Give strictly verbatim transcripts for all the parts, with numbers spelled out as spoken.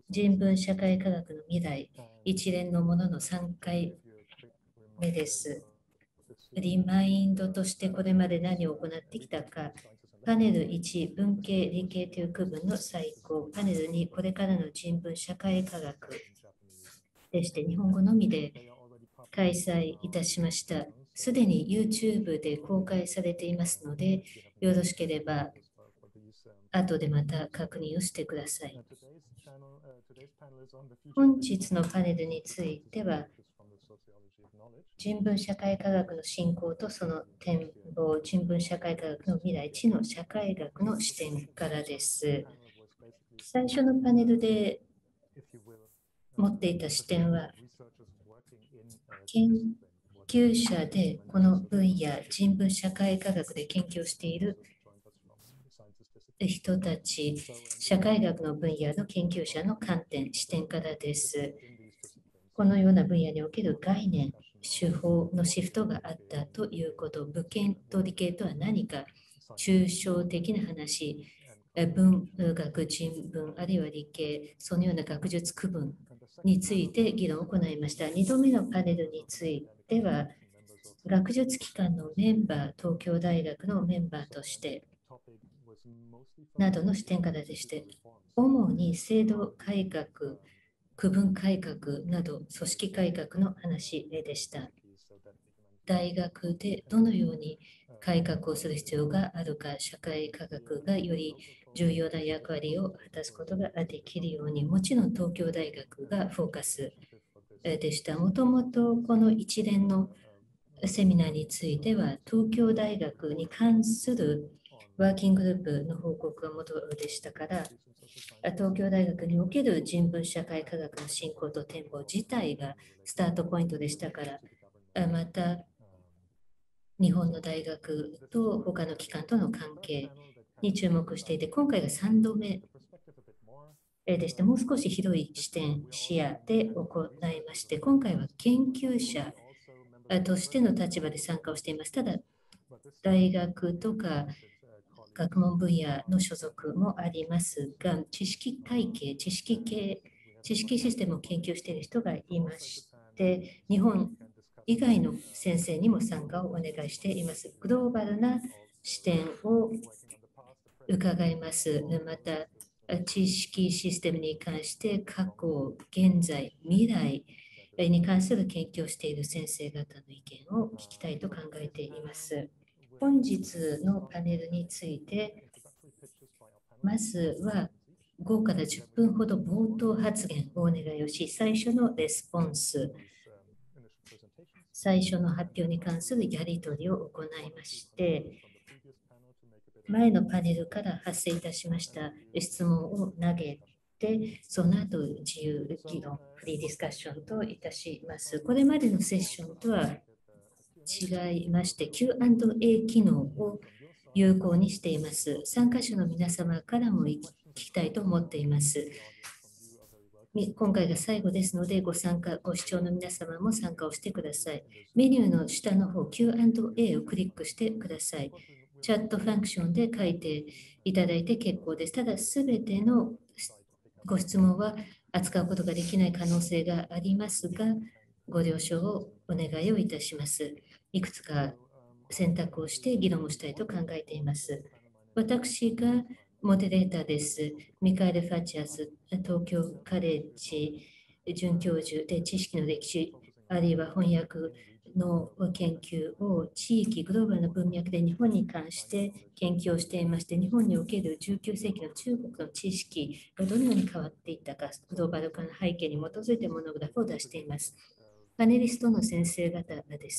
人文社会科学の未来、一連のもののさんかいめです。リマインドとしてこれまで何を行ってきたか、パネルいち、文系、理系という区分の再考、パネルに、これからの人文社会科学でして、日本語のみで開催いたしました。すでに YouTube で公開されていますので、よろしければ後でまた確認をしてください。本日のパネルについては、人文社会科学の進行とその展望、人文社会科学の未来、知の社会学の視点からです。最初のパネルで持っていた視点は、研究者でこの分野、人文社会科学で研究をしている人たち、社会学の分野の研究者の観点、視点からです。このような分野における概念、手法のシフトがあったということ、武系と理系とは何か、抽象的な話、文学、人文、あるいは理系、そのような学術区分について議論を行いました。にどめのパネルについては、学術機関のメンバー、東京大学のメンバーとして、などの視点からでして、主に制度改革、区分改革など組織改革の話でした。大学でどのように改革をする必要があるか、社会科学がより重要な役割を果たすことができるように、もちろん東京大学がフォーカスでした。もともとこの一連のセミナーについては、東京大学に関するワーキンググループの報告が元でしたから、東京大学における人文社会科学の進行と展望自体がスタートポイントでしたから、また日本の大学と他の機関との関係に注目していて、今回がさんどめでして、もう少し広い視点、視野で行いまして、今回は研究者としての立場で参加をしています。ただ、大学とか学問分野の所属もありますが、知識体系、知識系、知識システムを研究している人がいまして、日本以外の先生にも参加をお願いしています。グローバルな視点を伺います。また、知識システムに関して過去、現在、未来に関する研究をしている先生方の意見を聞きたいと考えています。本日のパネルについて、まずはごからじゅっぷんほど冒頭発言をお願いをし、最初のレスポンス、最初の発表に関するやり取りを行いまして、前のパネルから発生いたしました質問を投げて、その後自由議論、フリーディスカッションといたします。これまでのセッションとは違いまして、キューアンドエー 機能を有効にしています。参加者の皆様からも聞きたいと思っています。今回が最後ですので、ご参加、ご視聴の皆様も参加をしてください。メニューの下の方、キューアンドエー をクリックしてください。チャットファンクションで書いていただいて結構です。ただ、すべてのご質問は扱うことができない可能性がありますが、ご了承をお願いをいたします。いくつか選択をして議論をしたいと考えています。私がモデレーターです。ミカエル・ファチアス、東京カレッジ准教授で知識の歴史、あるいは翻訳の研究を地域、グローバルな文脈で日本に関して研究をしていまして、日本におけるじゅうきゅうせいきの中国の知識がどのように変わっていったか、グローバル化の背景に基づいてモノグラフを出しています。パネリストの先生方です。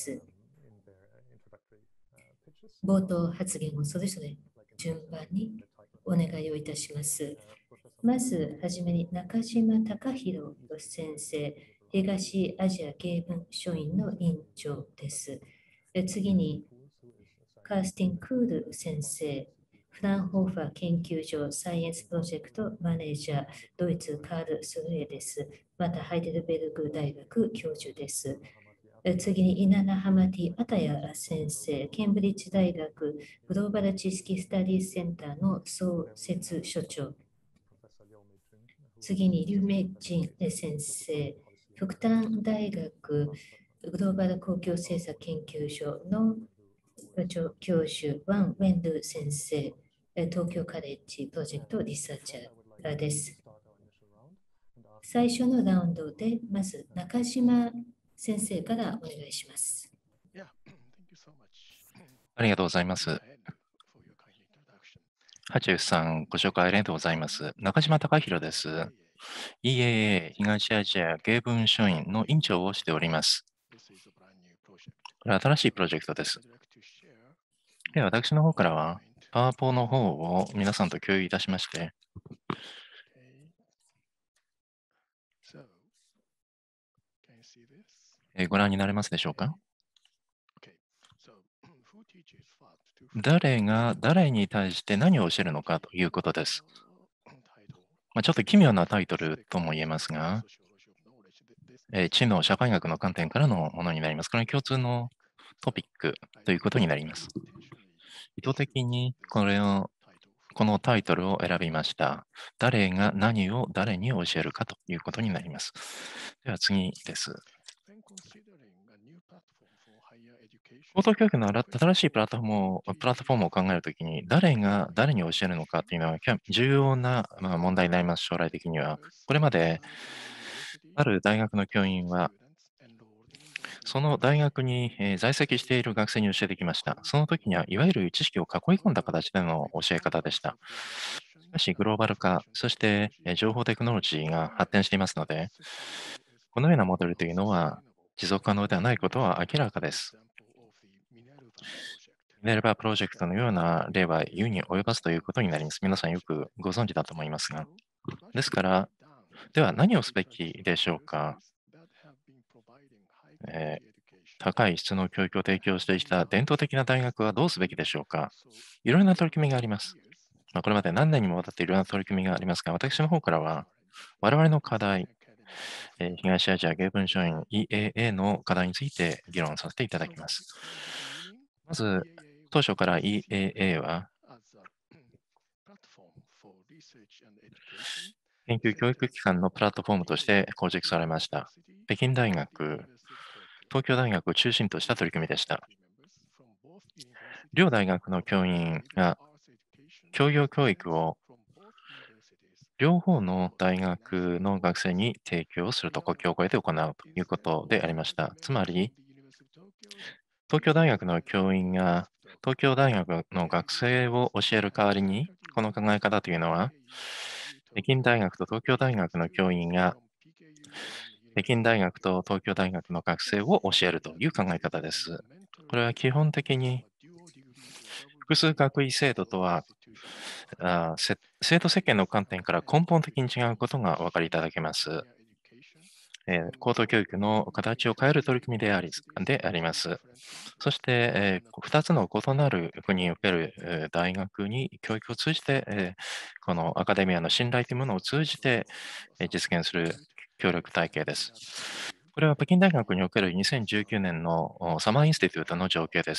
冒頭発言をそれぞれ順番にお願いをいたします。まずはじめに中島隆弘先生、東アジア芸文書院の院長です。次にカースティン・クール先生、フランホーファー研究所サイエンスプロジェクトマネージャー、ドイツカール・スルエです。またハイデルベルグ大学教授です。次に、イナナハマティ・アタヤ先生、ケンブリッジ大学グローバル知識スタディセンターの創設所長。 次に、リュウメイジン先生、福丹大学グローバル公共政策研究所の教授、ワン・ウェンドゥ先生、東京カレッジプロジェクトリサーチャーです。最初のラウンドで、まず中島先生からお願いします。 ありがとうございます。ハチュウさん、ご紹介ありがとうございます。中島隆弘です。イーエーエー 東アジア芸文書院の委員長をしております。これは新しいプロジェクトです。で、私の方からは、パワポの方を皆さんと共有いたしまして、えご覧になれますでしょうか？誰が誰に対して何を教えるのかということです。まあ、ちょっと奇妙なタイトルとも言えますが、えー知能社会学の観点からのものになります。これは共通のトピックということになります。意図的にこれを、このタイトルを選びました。誰が何を誰に教えるかということになります。では次です。高等教育の新しいプラットフォームをプラットフォームを考えるときに、誰が誰に教えるのかというのは重要なまあ問題になります、将来的には。これまで、ある大学の教員は、その大学にえー在籍している学生に教えてきました。その時には、いわゆる知識を囲い込んだ形での教え方でした。しかし、グローバル化、そしてえー情報テクノロジーが発展していますので、このようなモデルというのは持続可能ではないことは明らかです。ミネルヴァプロジェクトのような例は言うに及ばずということになります。皆さんよくご存知だと思いますが。ですから、では何をすべきでしょうか。えー高い質の教育を提供してきた伝統的な大学はどうすべきでしょうか。いろいろな取り組みがあります。まあ、これまで何年にもわたっていろいろな取り組みがありますが、私の方からは、我々の課題、えー東アジア芸文書院 イーエーエー の課題について議論させていただきます。まず、当初から イーエーエー は、研究教育機関のプラットフォームとして構築されました。北京大学、東京大学を中心とした取り組みでした。両大学の教員が教養教育を両方の大学の学生に提供すると、国境を越えて行うということでありました。つまり、東京大学の教員が東京大学の学生を教える代わりに、この考え方というのは、北京大学と東京大学の教員が北京大学と東京大学の学生を教えるという考え方です。これは基本的に複数学位制度とはあせ制度設計の観点から根本的に違うことがお分かりいただけます。えー高等教育の形を変える取り組みでありであります。そして、えー、ふたつの異なる国における、えー大学に教育を通じて、えーこのアカデミアの信頼というものを通じて、えー実現する協力体系です。これは北京大学におけるにせんじゅうきゅうねんのおサマーインスティテュートの情景です。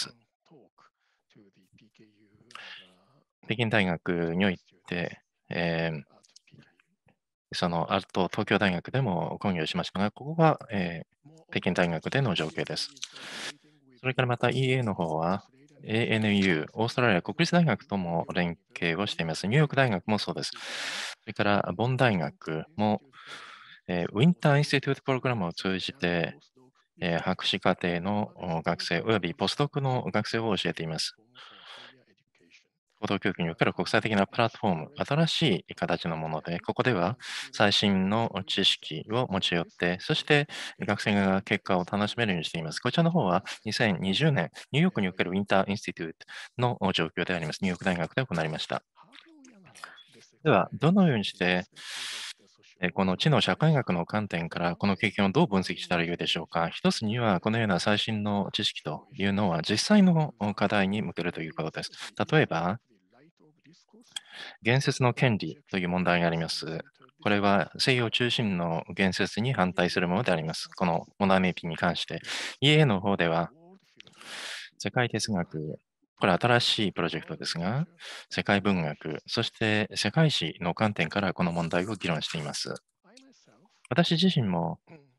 北京大学において、えーそのあと東京大学でも講義をしましたが、ここが、えー北京大学での情景です。それからまた イーエー の方は エーエヌユー、オーストラリア国立大学とも連携をしています。ニューヨーク大学もそうです。それからボン大学も、えーウィンターインスティテュートプログラムを通じて、えー博士課程のお学生およびポスドクの学生を教えています。高等教育における国際的なプラットフォーム、新しい形のもので、ここでは最新の知識を持ち寄って、そして学生が結果を楽しめるようにしています。こちらの方はにせんにじゅうねん、ニューヨークにおけるウィンターインスティテュートの状況であります。ニューヨーク大学で行われました。では、どのようにして、えこの知能社会学の観点からこの経験をどう分析したらよいでしょうか。一つには、このような最新の知識というのは実際の課題に向けるということです。例えば、言説の権利という問題があります。これは西洋中心の言説に反対するものであります。この問題明記に関して。イーエー の方では、世界哲学、 これは新しいプロジェクトですが、世界文学、そして世界史の観点からこの問題を議論しています。私自身も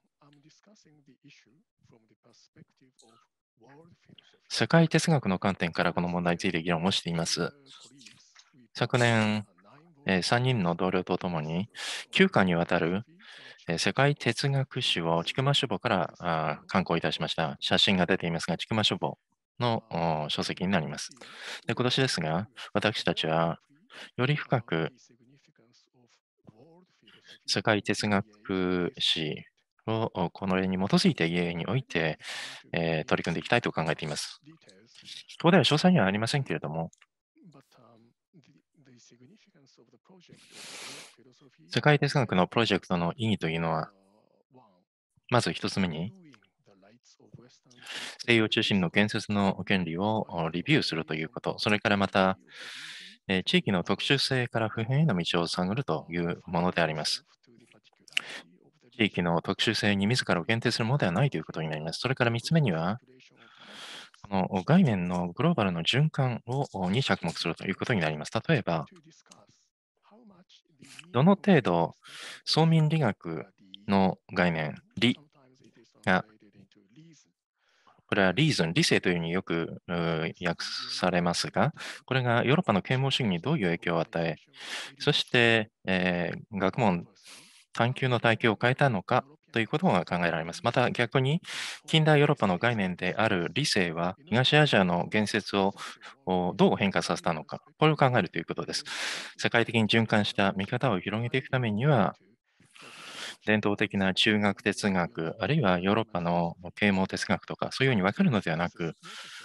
世界哲学の観点からこの問題について議論をしています。昨年、えーさんにんの同僚とともにきゅうかんにわたるえー世界哲学史を千曲書房からあー刊行いたしました。写真が出ていますが、千曲書房のお書籍になります。で、今年ですが、私たちはより深く世界哲学史をおこの例に基づいて家において、えー取り組んでいきたいと考えています。ここでは詳細にはありませんけれども、世界哲学のプロジェクトの意義というのは、まず一つ目に、西洋中心の建設の権利をおリビューするということ、それからまた、えー地域の特殊性から普遍への道を探るというものであります。地域の特殊性に自らを限定するものではないということになります。それからみっつめには、この概念のグローバルの循環をに着目するということになります。例えば、どの程度、総民理学の概念、理が、これはリーズン、理性というふうによくうー訳されますが、これがヨーロッパの啓蒙主義にどういう影響を与え、そして、えー学問、探求の体系を変えたのかということが考えられます。また逆に、近代ヨーロッパの概念である理性は、東アジアの言説をおどう変化させたのか、これを考えるということです。世界的に循環した見方を広げていくためには、伝統的な中学哲学、あるいはヨーロッパの啓蒙哲学とか、そういうように分かるのではなく、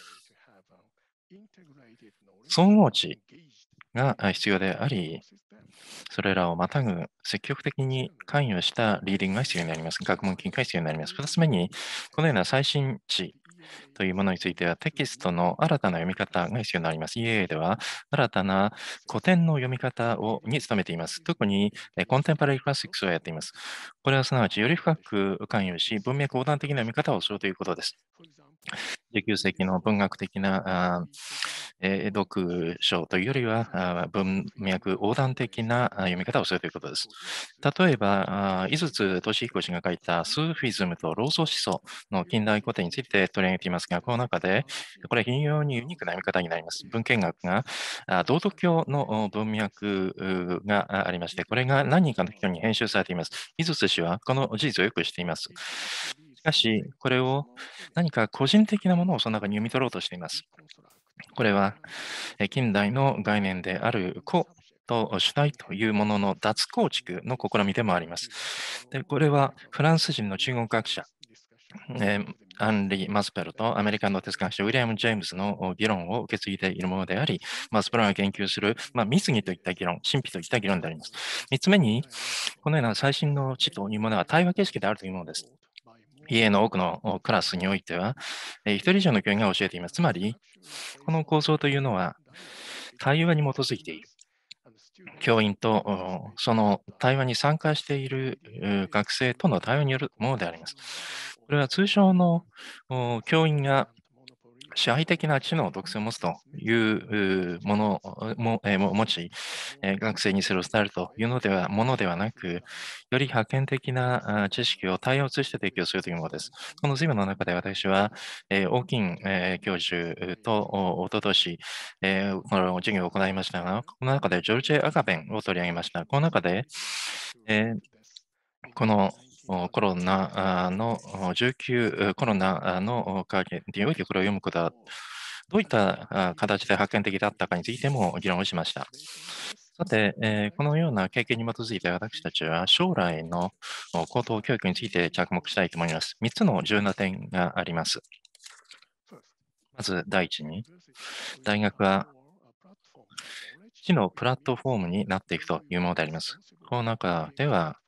総合値があ必要であり、それらをまたぐ積極的に関与したリーディングが必要になります。学問研究が必要になります。ふたつめに、このような最新値というものについては、テキストの新たな読み方が必要になります。イーエーエー では、新たな古典の読み方をに努めています。特に、えコンテンポラリークラシックスをやっています。これはすなわち、より深く関与し、文脈横断的な読み方をするということです。じゅうきゅう世紀の文学的なあえー読書というよりは、あ文脈横断的なあ読み方をするということです。例えば、あ井筒俊彦氏が書いたスーフィズムと老祖思想の近代古典について取り上げていますが、この中で、これは非常にユニークな読み方になります。文献学が、あ道徳教のお文脈うがあありまして、これが何人かの人に編集されています。井筒氏はこの事実をよく知っています。しかし、これを何か個人的なものをその中に読み取ろうとしています。これは、え近代の概念である個と主体というものの脱構築の試みでもあります。でこれはフランス人の中国学者、えーアンリ・マスペルとアメリカの哲学者ウィリアム・ジェームズの議論を受け継いでいるものであり、マスペルが研究する、まあ、密議といった議論、神秘といった議論であります。三つ目に、このような最新の知というものは対話形式であるというものです。家の多くのクラスにおいては、えー一人以上の教員が教えています。つまり、この構想というのは、対話に基づいている。教員とおその対話に参加しているう学生との対話によるものであります。これは通常のお教員が支配的な知能、特性を持つといううものも、えーも持ち、えー学生にそれを伝えるというのではものではなく、より派遣的なあ知識を対話を通じて提供するというものです。この授業の中で私は、えー、オーキン、えー教授とおおととし、えーこの授業を行いましたが、この中でジョルジェ・アガベンを取り上げました。この中で、えーこのおコロナあのおじゅうきゅうコロナの会見においてこれを読むことはどういったあ形で派遣的だったかについても議論をしました。さて、えーこのような経験に基づいて私たちは将来のお高等教育について着目したいと思います。みっつの重要な点があります。まず第一に、大学は知のプラットフォームになっていくというものであります。この中では、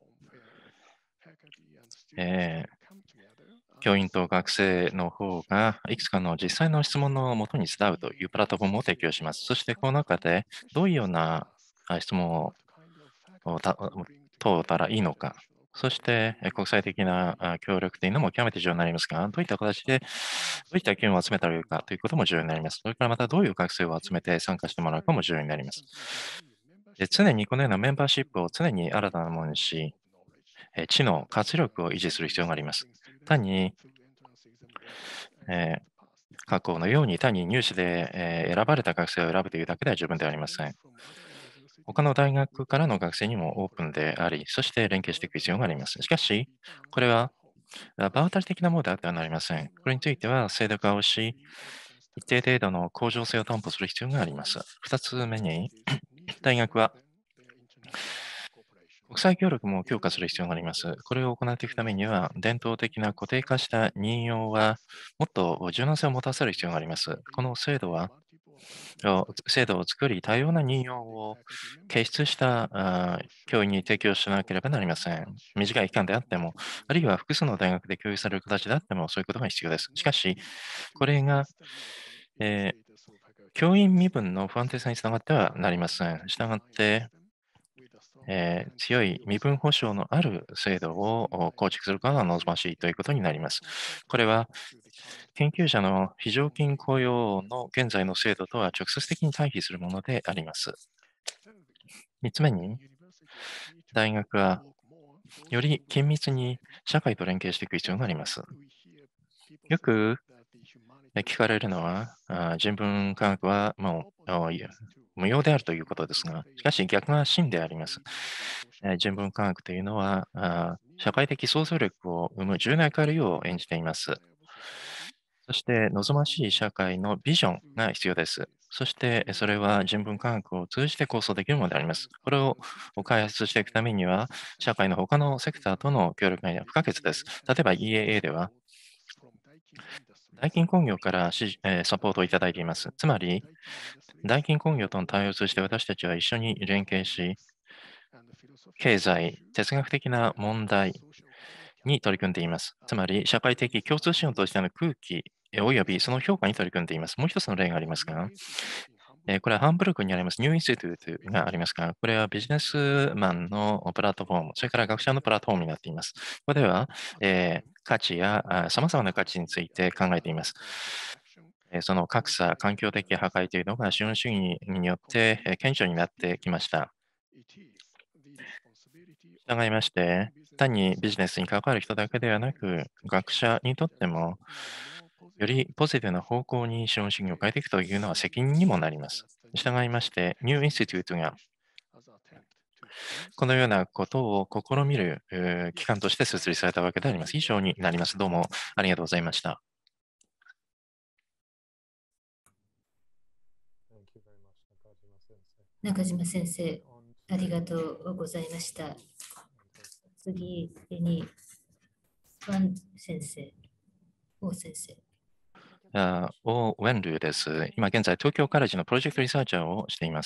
えー教員と学生の方がいくつかの実際の質問のもとに伝うというプラットフォームを提供します。そしてこの中でどういうようなあ質問をた問うたらいいのか、 そして、え国際的なあ協力というのも極めて重要になりますが、どういった形で、どういった機運を集めたらいいかということも重要になります。それからまたどういう学生を集めて参加してもらうかも重要になります。で常にこのようなメンバーシップを常に新たなものにし、え知の活力を維持する必要があります。単に、えー過去のように単に入試で、えー選ばれた学生を選ぶというだけでは十分ではありません。他の大学からの学生にもオープンであり、そして連携していく必要があります。しかし、これはあ場当たり的なものであってはなりません。これについては制度化をし、一定程度の向上性を担保する必要があります。二つ目に、大学は国際協力も強化する必要があります。これを行っていくためには、伝統的な固定化した任用は、もっと柔軟性を持たせる必要があります。この制度は、を制度を作り、多様な任用を形出したあー教員に提供しなければなりません。短い期間であっても、あるいは複数の大学で共有される形であっても、そういうことが必要です。しかし、これが、えー教員身分の不安定さにつながってはなりません。したがって、えー強い身分保障のある制度をお構築することが望ましいということになります。これは研究者の非常勤雇用の現在の制度とは直接的に対比するものであります。みっつめに、大学はより緊密に社会と連携していく必要があります。よくえ聞かれるのは、あ人文科学はもうあいや無用であるということですが、しかし逆が真であります。え人文科学というのは、あ社会的想像力を生む重要な役割を演じています。そして望ましい社会のビジョンが必要です。そしてそれは人文科学を通じて構想できるものであります。これを開発していくためには、社会の他のセクターとの協力が不可欠です。例えば イーエーエー では、大金工業からしえーサポートをいただいています。つまり、大金工業との対応を通じて私たちは一緒に連携し、経済、哲学的な問題に取り組んでいます。つまり、社会的共通資本としての空気およびその評価に取り組んでいます。もう一つの例がありますが、えーこれはハンブルクにありますニューインスティトゥートがありますが、これはビジネスマンのプラットフォーム、それから学者のプラットフォームになっています。ここでは、えー価値やさまざまな価値について考えています。えーその格差、環境的破壊というのが資本主義によってえー顕著になってきました。従いまして、単にビジネスに関わる人だけではなく、学者にとっても、よりポジティブな方向に資本主義を変えていくというのは責任にもなります。従いまして、ニューインスティテュートがこのようなことを試みるえー機関として設立されたわけであります。以上になります。どうもありがとうございました。 中島先生、ありがとうございました。次に、ワン先生、王先生。 あオー・ウェンルーです。今現在、東京カレッジのプロジェクトリサーチャーをしています。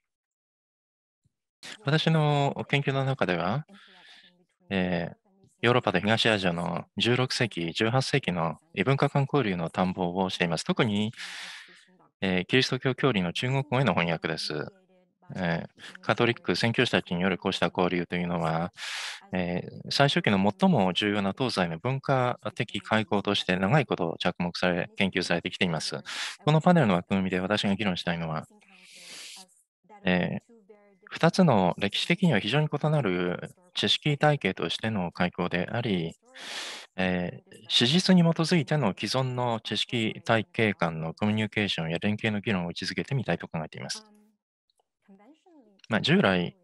私の研究の中では、えーヨーロッパと東アジアのじゅうろく世紀、じゅうはっ世紀の異文化間交流の探訪をしています。特に、えーキリスト教教理の中国語への翻訳です。えーカトリック宣教師たちによるこうした交流というのは、えー最初期の最も重要な東西の文化的開口として長いこと着目され、研究されてきています。このパネルの枠組みで私が議論したいのは、えふたつの歴史的には非常に異なる知識体系としての開口であり、えー史実に基づいての既存の知識体系間のコミュニケーションや連携の議論を位置づけてみたいと考えています。まあ、従来、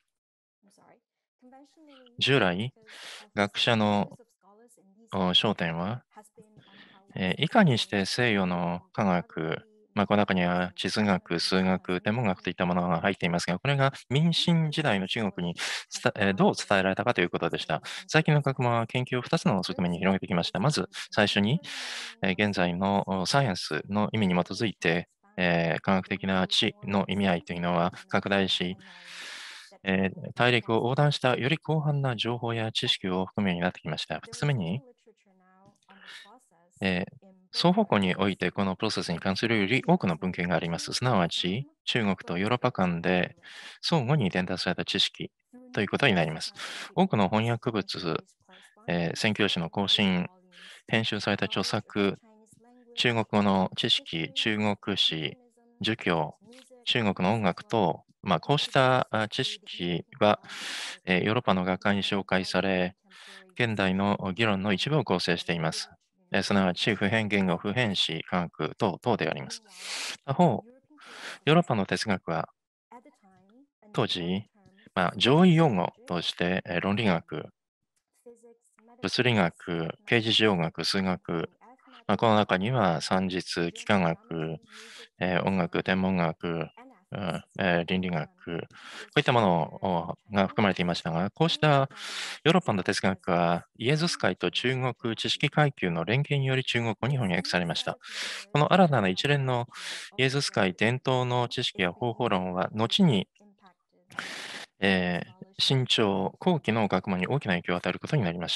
従来、学者のお焦点は、えーいかにして西洋の科学、まあ、この中には地図学、数学、天文学といったものが入っていますが、これが民進時代の中国に伝えーどう伝えられたかということでした。最近の学問は研究をふたつの側面に広げてきました。まず最初に、えー現在のおサイエンスの意味に基づいて、えー科学的な知の意味合いというのは拡大し、えー大陸を横断したより広範な情報や知識を含むようになってきました。ふたつめに、えー双方向においてこのプロセスに関するより多くの文献があります。すなわち、中国とヨーロッパ間で相互に伝達された知識ということになります。多くの翻訳物、えー宣教師の更新、編集された著作、中国語の知識、中国史、儒教、中国の音楽等、まあ、こうしたあ知識は、えーヨーロッパの学会に紹介され、現代の議論の一部を構成しています。えーすなわち、普遍言語、普遍史、科学等々であります。他方、ヨーロッパの哲学は当時、まあ、上位用語として、えー論理学、物理学、刑事事情学、数学、まあ、この中には算術、幾何学、えー音楽、天文学、うんえー倫理学、こういったものが含まれていましたが、こうしたヨーロッパの哲学はイエズス会と中国知識階級の連携により中国語に翻訳されました。この新たな一連のイエズス会伝統の知識や方法論は、後に、えー新潮後期の学問に大きな影響を与えることになりました。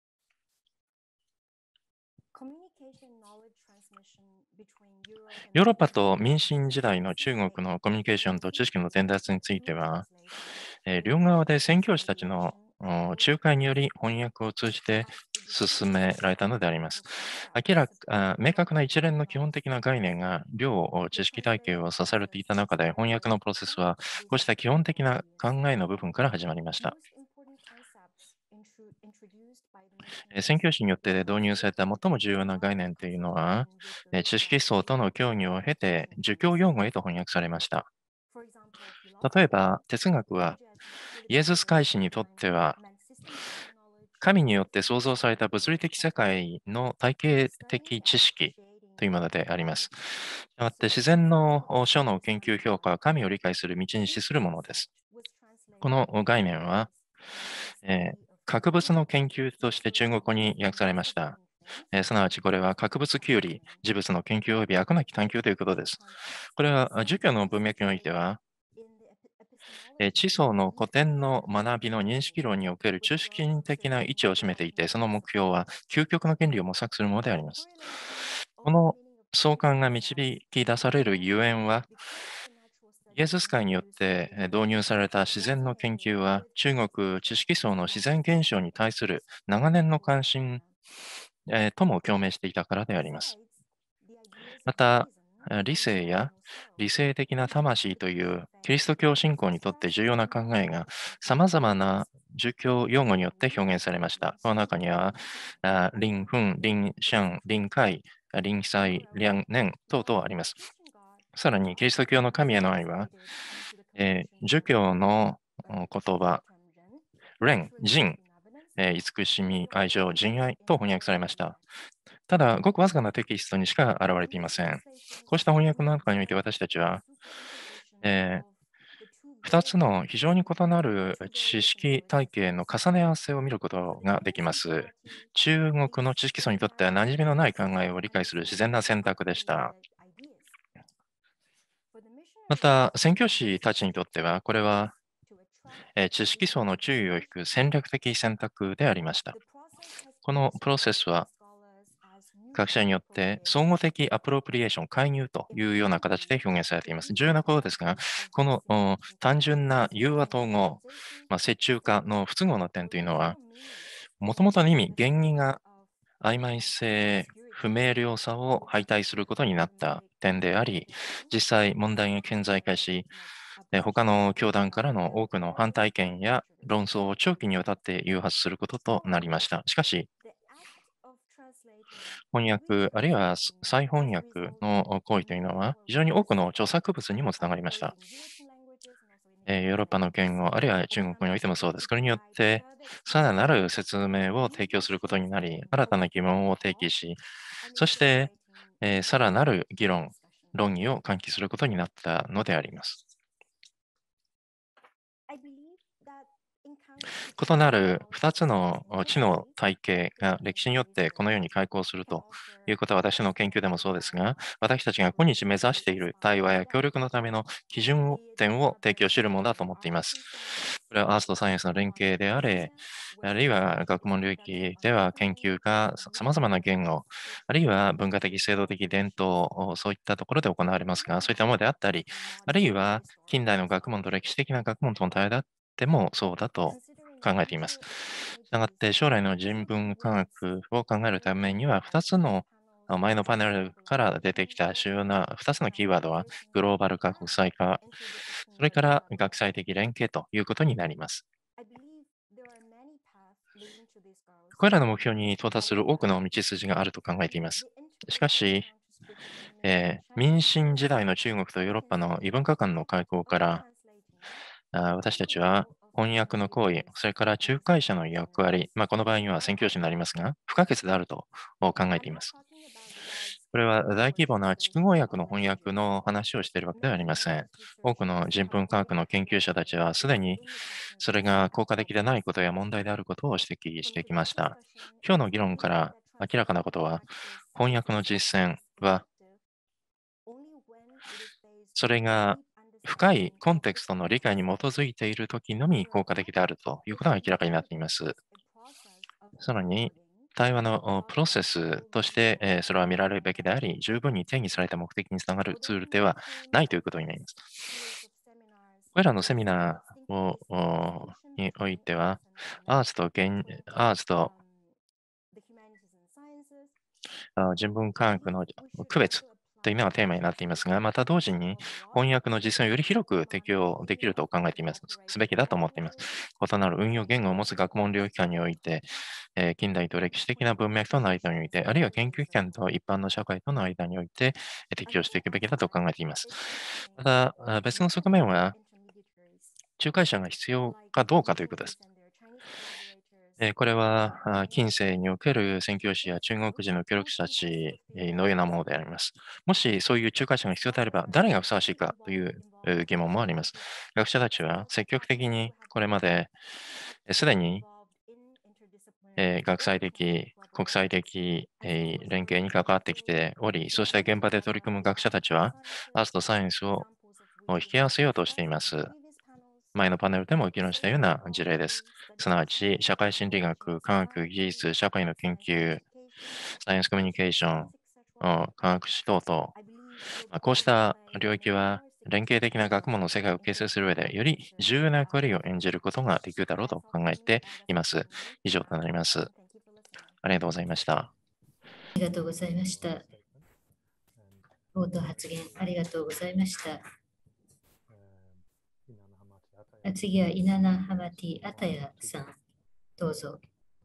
ヨーロッパと民進時代の中国のコミュニケーションと知識の伝達については、えー両側で宣教師たちのお仲介により翻訳を通じて進められたのであります。明らか、あ明確な一連の基本的な概念が両知識体系を支えていた中で、翻訳のプロセスはこうした基本的な考えの部分から始まりました。えー宣教師によって導入された最も重要な概念というのは、えー知識層との協議を経て、儒教用語へと翻訳されました。例えば、哲学は、イエズス会士にとっては、神によって創造された物理的世界の体系的知識というものであります。したがって自然の書の研究評価は神を理解する道に資するものです。この概念は、えー核物の研究として中国語に訳されました。えーすなわちこれは核物きゅうり、事物の研究及び悪なき探求ということです。これは儒教の文脈においては、えー地層の古典の学びの認識論における中心的な位置を占めていて、その目標は究極の原理を模索するものであります。この相関が導き出されるゆえんは、イエズス会によってえー導入された自然の研究は、中国知識層の自然現象に対する長年の関心、えーとも共鳴していたからであります。また、え理性や理性的な魂というキリスト教信仰にとって重要な考えが様々な儒教用語によって表現されました。この中には、あ臨墳、臨シャン、臨界、臨祭、両年等々あります。さらに、キリスト教の神への愛は、えー儒教のお言葉、蓮、仁、えー慈しみ、愛情、仁愛と翻訳されました。ただ、ごくわずかなテキストにしか現れていません。こうした翻訳の中において私たちは、えふたつの非常に異なる知識体系の重ね合わせを見ることができます。中国の知識層にとっては馴染みのない考えを理解する自然な選択でした。また、宣教師たちにとっては、これは、えー知識層の注意を引く戦略的選択でありました。このプロセスは、学者によって総合的アプロプリエーション、介入というような形で表現されています。重要なことですが、このお単純な融和統合、まあ、折衷化の不都合な点というのは、もともとの意味、原意が曖昧性、不明瞭さを敗退することになった点であり、実際問題が顕在化し、え他の教団からの多くの反対意見や論争を長期にわたって誘発することとなりました。しかし、翻訳、あるいは再翻訳の行為というのは、非常に多くの著作物にもつながりました。えーヨーロッパの言語、あるいは中国においてもそうです。これによって、さらなる説明を提供することになり、新たな疑問を提起し、そして、えーさらなる議論、論議を喚起することになったのであります。異なるふたつの知の体系が歴史によってこのように開講するということは私の研究でもそうですが、私たちが今日目指している対話や協力のための基準点を提供しているものだと思っています。これはアーツとサイエンスの連携であれ、あるいは学問領域では研究が様々な言語、あるいは文化的、制度的伝統、そういったところで行われますが、そういったものであったり、あるいは近代の学問と歴史的な学問との対話であってもそうだと考えています。したがって将来の人文科学を考えるためには、ふたつの前のパネルから出てきた主要なふたつのキーワードは、グローバル化、国際化、それから学際的連携ということになります。これらの目標に到達する多くの道筋があると考えています。しかし、えー民進時代の中国とヨーロッパの異文化間の開口から、あ私たちは翻訳の行為、それから仲介者の役割、まあ、この場合には宣教師になりますが、不可欠であると考えています。これは大規模な筑後訳の翻訳の話をしているわけではありません。多くの人文科学の研究者たちはすでにそれが効果的でないことや問題であることを指摘してきました。今日の議論から明らかなことは、翻訳の実践は、それが深いコンテクストの理解に基づいているときのみ効果的であるということが明らかになっています。さらに、対話のプロセスとして、えーそれは見られるべきであり、十分に定義された目的につながるツールではないということになります。これらのセミナーをおにおいては、アーツと現アーツとあ人文科学の区別というのがテーマになっていますが、また同時に翻訳の実践をより広く適用できると考えています、すべきだと思っています。異なる運用言語を持つ学問領域間において、えー近代と歴史的な文脈との間において、あるいは研究機関と一般の社会との間において、えー適用していくべきだと考えています。また、あ別の側面は、仲介者が必要かどうかということです。えーこれは、あ近世における宣教師や中国人の協力者たちえーのようなものであります。もしそういう仲介者が必要であれば、誰がふさわしいかというえー疑問もあります。学者たちは積極的にこれまで、えーすでに、えー学際的、国際的、えー連携に関わってきており、そうした現場で取り組む学者たちは、アーツとサイエンスをを引き合わせようとしています。前のパネルでも議論したような事例です。すなわち、社会心理学、科学技術、社会の研究、サイエンスコミュニケーション、うん科学史等々、まあこうした領域は、連携的な学問の世界を形成する上で、より重要な役割を演じることができるだろうと考えています。以上となります。ありがとうございました。 ありがとうございました。冒頭発言ありがとうございました。次はイナナハマティアタヤさん、どうぞ。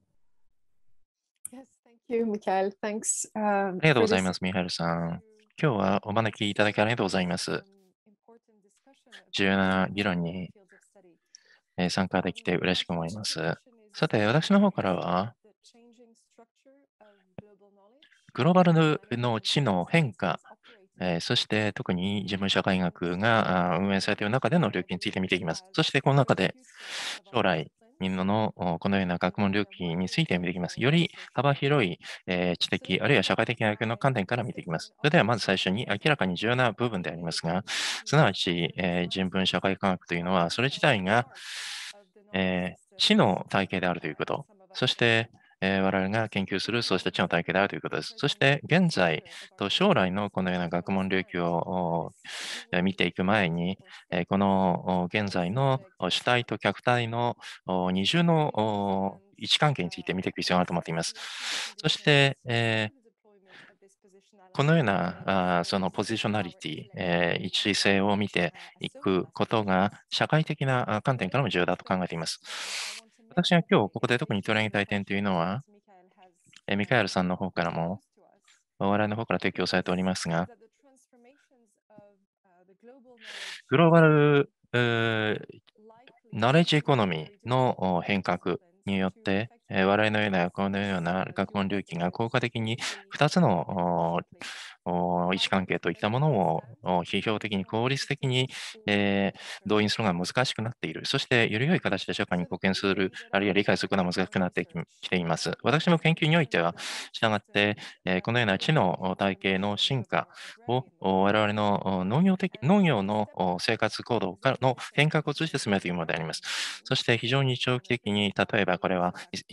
Yes, thank you, Mikhail. Thanks, um, ありがとう for ござい this ます、ミハイルさん。今日はお招きいただきありがとうございます。 um, important discussion 重要 about な uh, 議論 the に field of study. えー参加できて Um, 嬉しく my 思いま first す。 question is さて、私の方から about は、 the changing structure of global knowledge グローバル and の how 知の social 変 sciences 化、 operate えー in そして特に it. 自分社会学があー運営されている中での領域について見ていきます。そしてこの中で Future of 将 our 来、みんなの disciplines. おこのような学問領域について見ていきます。より幅広い、えー知的、あるいは社会的な役の観点から見ていきます。それではまず最初に明らかに重要な部分でありますが、すなわち、えー人文社会科学というのは、それ自体が、えー知の体系であるということ、そして、えー我々が研究するそうした知の体系であるということです。そして、現在と将来のこのような学問領域をおえー見ていく前に、えーこのお現在のお主体と客体のお二重のお位置関係について見ていく必要があると思っています。そして、えーこのようなあーそのポジショナリティ、えー一致性を見ていくことが社会的なあ観点からも重要だと考えています。私が今日ここで特に取り上げたい点というのは、えーミカエルさんの方からも、我々の方から提供されておりますが、グローバルうーナレッジエコノミーのお変革によって、えー我々のようなこのような学問領域が効果的にふたつのおお位置関係といったものをお批評的に効率的に、えー動員するのが難しくなっている。そして、より良い形で社会に貢献する、あるいは理解することが難しくなってききています。私の研究においては、したがって、えーこのような知の体系の進化をお我々のお農業的農業のお生活行動からの変革を通じて進めているものであります。そして非常に長期的に、例えばこれは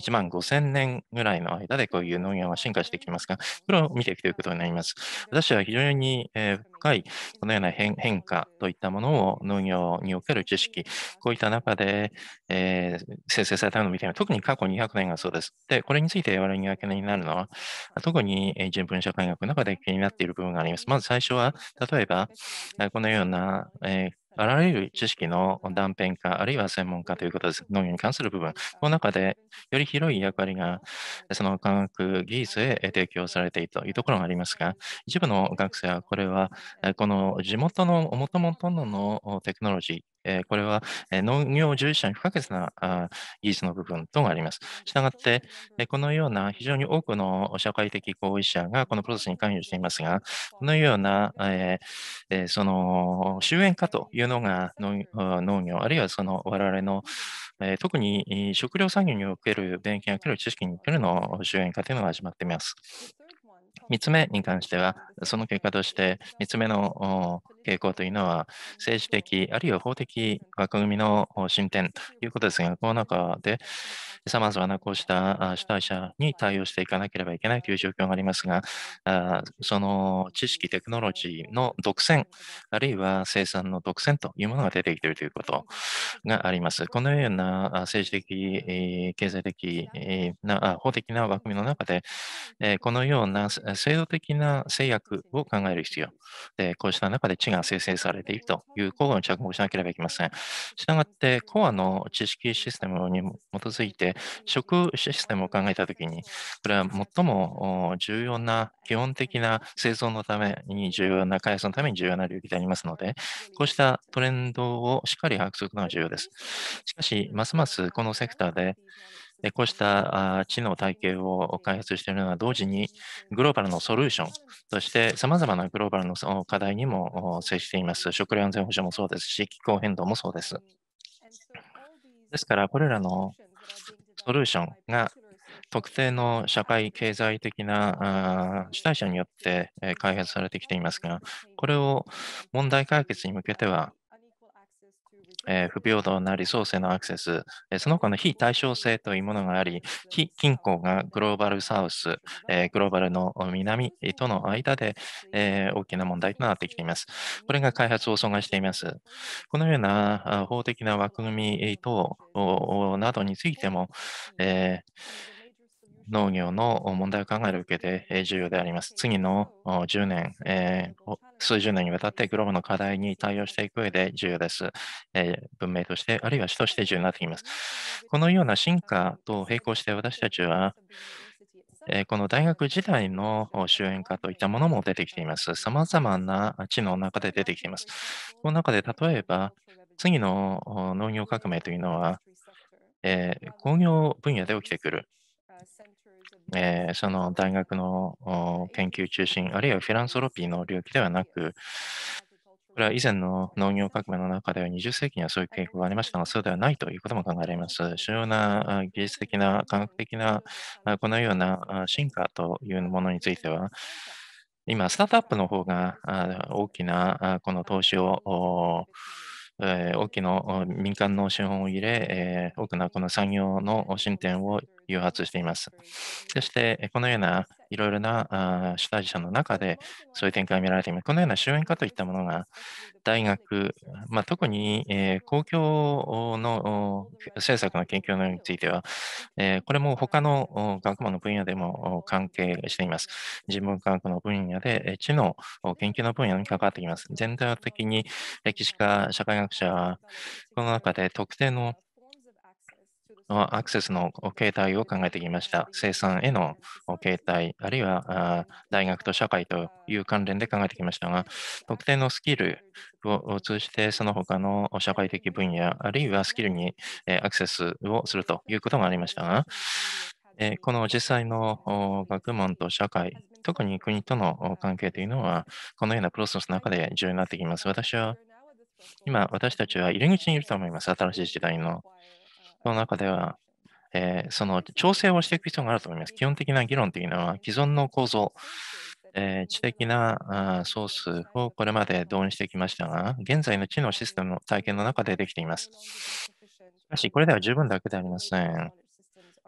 いちまんごせんねんぐらいの間でこういう農業が進化してきていますが、これを見ていくということになります。私は非常に、えー深いこのような変変化といったものを農業における知識、こういった中で、えー生成されたのを見てみる。特に過去にひゃくねんがそうです。で、これについて我々が気になるのは、特にえー人文社会学の中で気になっている部分があります。まず最初は、例えば、えーこのような、えーあらゆる知識の断片化、あるいは専門家ということです。農業に関する部分。この中で、より広い役割が、その科学技術へ提供されているというところがありますが、一部の学生は、これは、えこの地元の元々のテクノロジー、えーこれはえー農業従事者に不可欠なあ技術の部分とがあります。したがって、えーこのような非常に多くの社会的行為者がこのプロセスに関与していますが、このような、えーえーその終焉化というのが農農業、あるいはその我々の、えー特にえー食料産業における勉強における知識におけるの終焉化というのが始まっています。みっつめに関しては、その結果として、みっつめのお傾向というのは、政治的、あるいは法的枠組みのお進展ということですが、この中で、様々なこうしたあ主体者に対応していかなければいけないという状況がありますが、あその知識、テクノロジーの独占、あるいは生産の独占というものが出てきているということがあります。このようなあ政治的、えー経済的えーなあ法的な枠組みの中で、えーこのようなせ制度的な制約を考える必要。で、こうした中で知が生成されているという項に着目しなければいけません。したがって、コアの知識システムに基づいて、食システムを考えたときに、これは最もお重要な、基本的な製造のために重要な、開発のために重要な領域でありますので、こうしたトレンドをしっかり把握することが重要です。しかし、ますますこのセクターで、えこうしたあ知能体系を開発しているのは同時に、グローバルのソリューションとして様々なグローバルのそ課題にもお接しています。食料安全保障もそうですし、気候変動もそうです。ですから、これらのソリューションが特定の社会経済的なあ主体者によってえー開発されてきていますが、これを問題解決に向けては、えー不平等なリソースへのアクセス、えーその他の非対称性というものがあり、非均衡がグローバルサウス、えーグローバルの南との間で、えー大きな問題となってきています。これが開発を阻害しています。このようなあ法的な枠組み等おなどについても、えー農業の問題を考える上でえー重要であります。次のおじゅうねん、えーお数十年にわたってグローバルの課題に対応していく上で重要です。えー文明として、あるいは主として重要になってきます。このような進化と並行して私たちは、えーこの大学時代のお終焉化といったものも出てきています。様々な知能の中で出てきています。この中で例えば、次のお農業革命というのは、えー工業分野で起きてくる。えーその大学のお研究中心、あるいはフィランソロピーの領域ではなく、これは以前の農業革命の中ではにじゅっ世紀にはそういう傾向がありましたが、そうではないということも考えられます。主要なあ技術的な、科学的な、あこのようなあ進化というものについては、今、スタートアップの方があ大きなあこの投資を、おえー大きなお民間の資本を入れ、えー多くのこの産業の進展を誘発しています。そして、えこのようないろいろなあ主体者の中で、そういう展開が見られています。このような終焉化といったものが、大学、まあ、特に、えー公共のお政策の研究のについては、えーこれも他のお学問の分野でもお関係しています。人文科学の分野で、えー知のお研究の分野に関わってきます。全体的に歴史家、社会学者は、この中で特定のあアクセスの形態を考えてきました。生産への形態、あるいはあ大学と社会という関連で考えてきましたが、特定のスキルを通じてその他の社会的分野、あるいはスキルにえーアクセスをするということがありましたが、えーこの実際のお学問と社会、特に国とのお関係というのは、このようなプロセスの中で重要になってきます。私は、今、私たちは入り口にいると思います。新しい時代の。その中では、えーその調整をしていく必要があると思います。基本的な議論というのは、既存の構造、えー知的なあーソースをこれまで導入してきましたが、現在の知能システムの体験の中でできています。しかし、これでは十分だけではありません。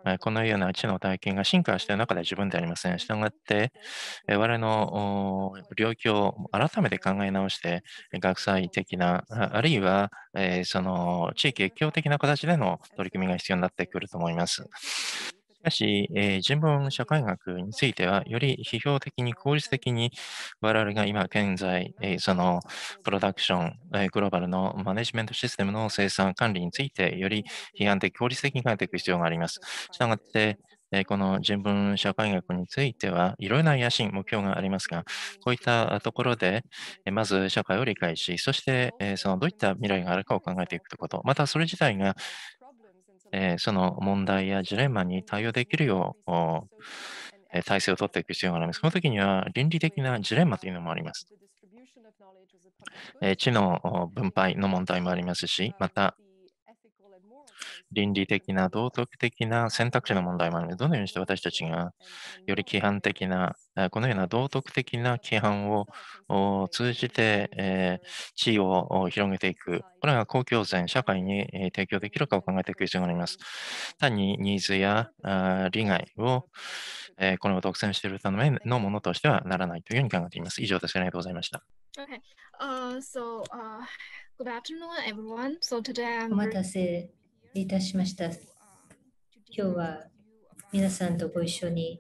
このような知の体験が進化している中で自分ではありません。したがって、我々の領域を改めて考え直して、学際的な、あるいはその地域越境的な形での取り組みが必要になってくると思います。しかし、えー、人文社会学については、より批評的に効率的に我々が今現在、えー、そのプロダクション、えー、グローバルのマネジメントシステムの生産管理について、より批判的、効率的に考えていく必要があります。したがって、えー、この人文社会学については、いろいろな野心、目標がありますが、こういったところで、えー、まず社会を理解し、そして、えー、そのどういった未来があるかを考えていくこと、またそれ自体がえー、その問題やジレンマに対応できるよう、えー、体制を取っていく必要があります。その時には倫理的なジレンマというのもあります。えー、知の分配の問題もありますし、また倫理的な道徳的な選択肢の問題もあります。どのようにして私たちがより規範的な、このような道徳的な規範を通じて、えー、地位を広げていく。これが公共善、社会に提供できるかを考えていく必要があります。単にニーズや利害を、えー、これを独占しているためのものとしてはならないというふうに考えています。以上です。ありがとうございました。 Okay. Uh, so, uh, good afternoon, everyone. So today お I'm 待たせいたしました。今日は皆さんとご一緒に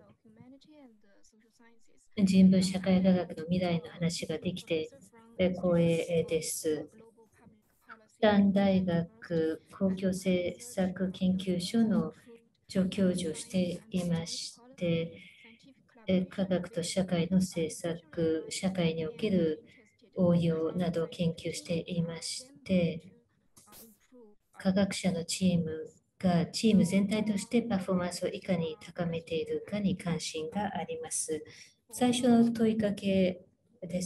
人文社会科学の未来の話ができて光栄です。ダン大学公共政策研究所の助教授をしていまして、科学と社会の政策、社会における応用などを研究していまして、科学者のチームがチーム全体としてパフォーマンスをいかに高めているかに関心があります。最初の問いかけです。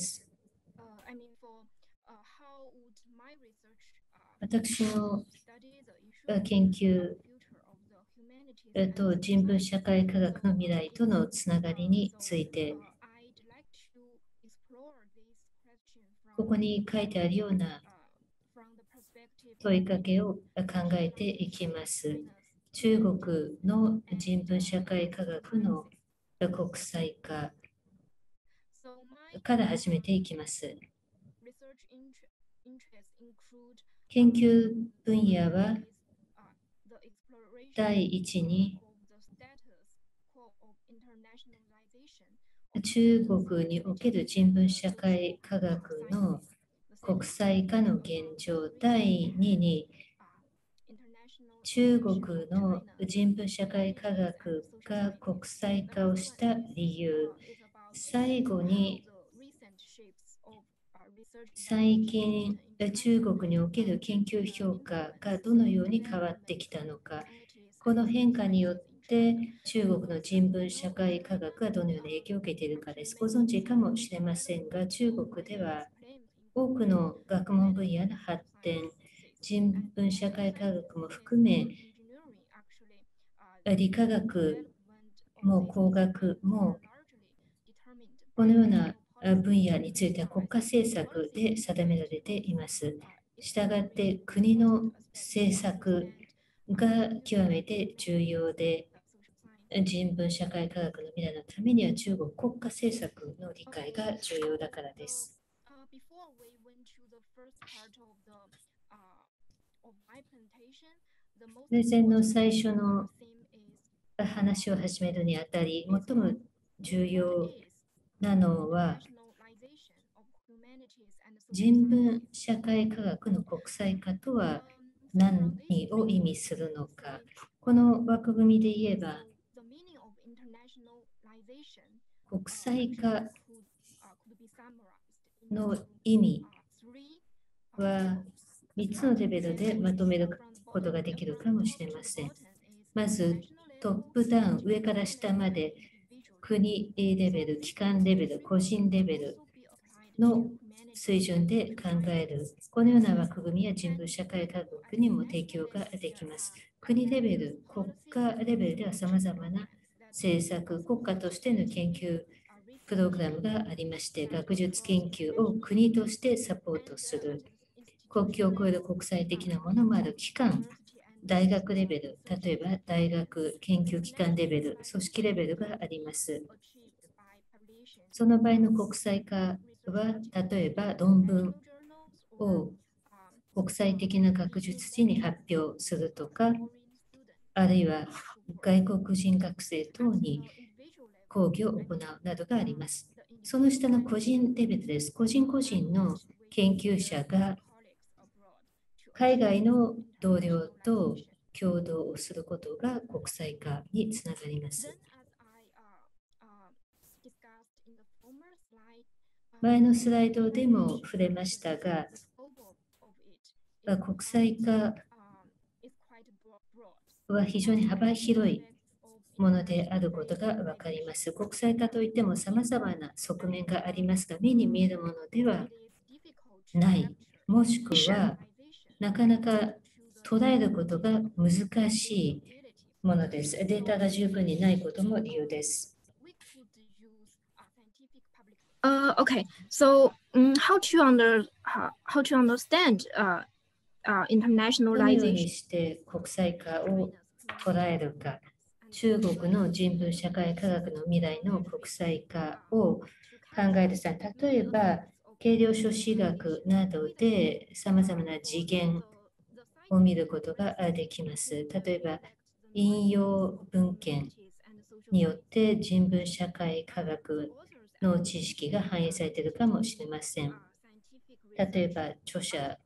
私の研究と人文社会科学の未来とのつながりについて、ここに書いてあるような問いかけを考えていきます。中国の人文社会科学の国際化から始めていきます。研究分野は第一に中国における人文社会科学の国際化の現状、第二に中国の人文社会科学が国際化をした理由、最後に最近中国における研究評価がどのように変わってきたのか、この変化によって中国の人文社会科学がどのような影響を受けているかです。ご存知かもしれませんが、中国では多くの学問分野の発展、人文社会科学も含め、理化学も工学も、このような分野については国家政策で定められています。したがって国の政策が極めて重要で、人文社会科学の未来のためには中国国家政策の理解が重要だからです。プレゼンの最初の話を始めるにあたり、最も重要なのは、人文社会科学の国際化とは何を意味するのか。この枠組みで言えば、国際化の意味はみっつのレベルでまとめることができるかもしれません。まず、トップダウン、上から下まで国レベル、機関レベル、個人レベルの水準で考える。このような枠組みや人文社会科学にも提供ができます。国レベル、国家レベルではさまざまな政策、国家としての研究プログラムがありまして、学術研究を国としてサポートする。国境を越える国際的なものもある機関大学レベル、例えば大学研究機関レベル、組織レベルがあります。その場合の国際化は、例えば論文を国際的な学術誌に発表するとか、あるいは外国人学生等に講義を行うなどがあります。その下の個人レベルです。個人個人の研究者が海外の同僚と共同をすることが国際化につながります。前のスライドでも触れましたが、国際化は非常に幅広いものであることが分かります。国際化といっても様々な側面がありますが、目に見えるものではない、もしくはなかなか捉えることが難しいものです。データが十分にないことも理由です。 Uh, okay, so um, how to under how, how to understand uh, uh, どのよう internationalization? にして国際化を捉えるか、中国の人文社会科学の未来の国際化を考える際、例えば軽量書士学などでさまざまな次元を見ることができます。例えば引用文献によって人文社会科学の知識が反映されているかもしれません。例えば著者、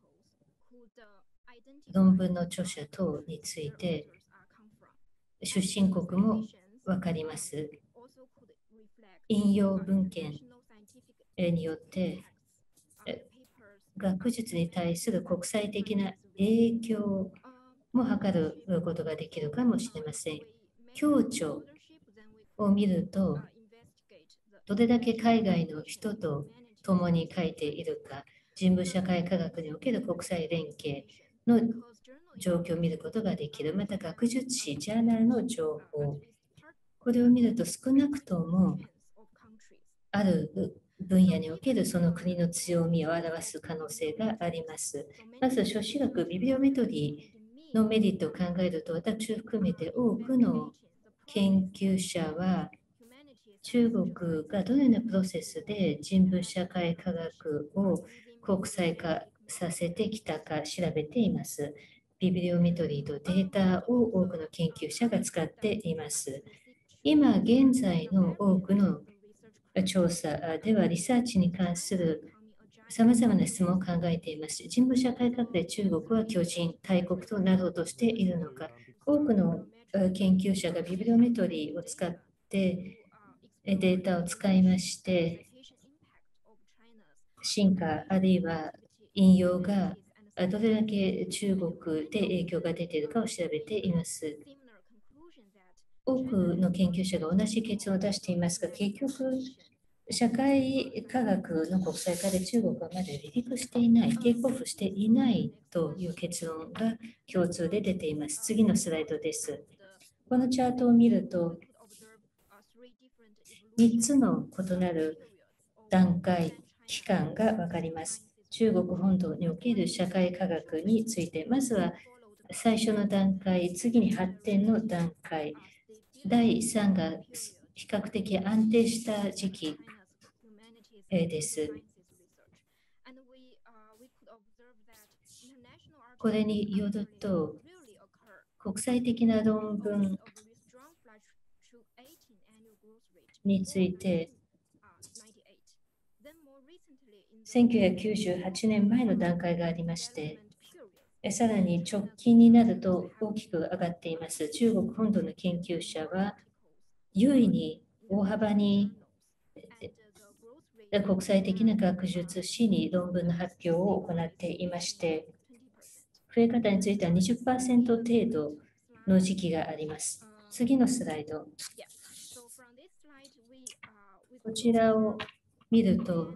論文の著者等について出身国もわかります。引用文献によって学術に対する国際的な影響も図ることができるかもしれません。協調を見ると、どれだけ海外の人と共に書いているか、人文社会科学における国際連携の状況を見ることができる。また、学術誌、ジャーナルの情報。これを見ると、少なくともある分野におけるその国の強みを表す可能性があります。まず、書士学、ビブリオメトリーのメリットを考えると、私を含めて多くの研究者は、中国がどのようなプロセスで人文社会科学を国際化させてきたか調べています。ビブリオメトリーとデータを多くの研究者が使っています。今現在の多くの調査ではリサーチに関するさまざまな質問を考えています。人文社会科学で中国は巨人、大国となろうとしているのか。多くの研究者がビブリオメトリーを使ってデータを使いまして、進化あるいは引用がどれだけ中国で影響が出ているかを調べています。多くの研究者が同じ結論を出していますが、結局、社会科学の国際化で中国はまだ離陸していない、テイクオフしていないという結論が共通で出ています。次のスライドです。このチャートを見ると、みっつの異なる段階、期間が分かります。中国本土における社会科学について、まずは最初の段階、次に発展の段階、だいさんが比較的安定した時期です。これによると、国際的な論文について、せんきゅうひゃくきゅうじゅうはちねんまえの段階がありまして、さらに直近になると大きく上がっています。中国本土の研究者は、優位に大幅に国際的な学術誌に論文の発表を行っていまして、増え方については にじゅっパーセント 程度の時期があります。次のスライド。こちらを見ると、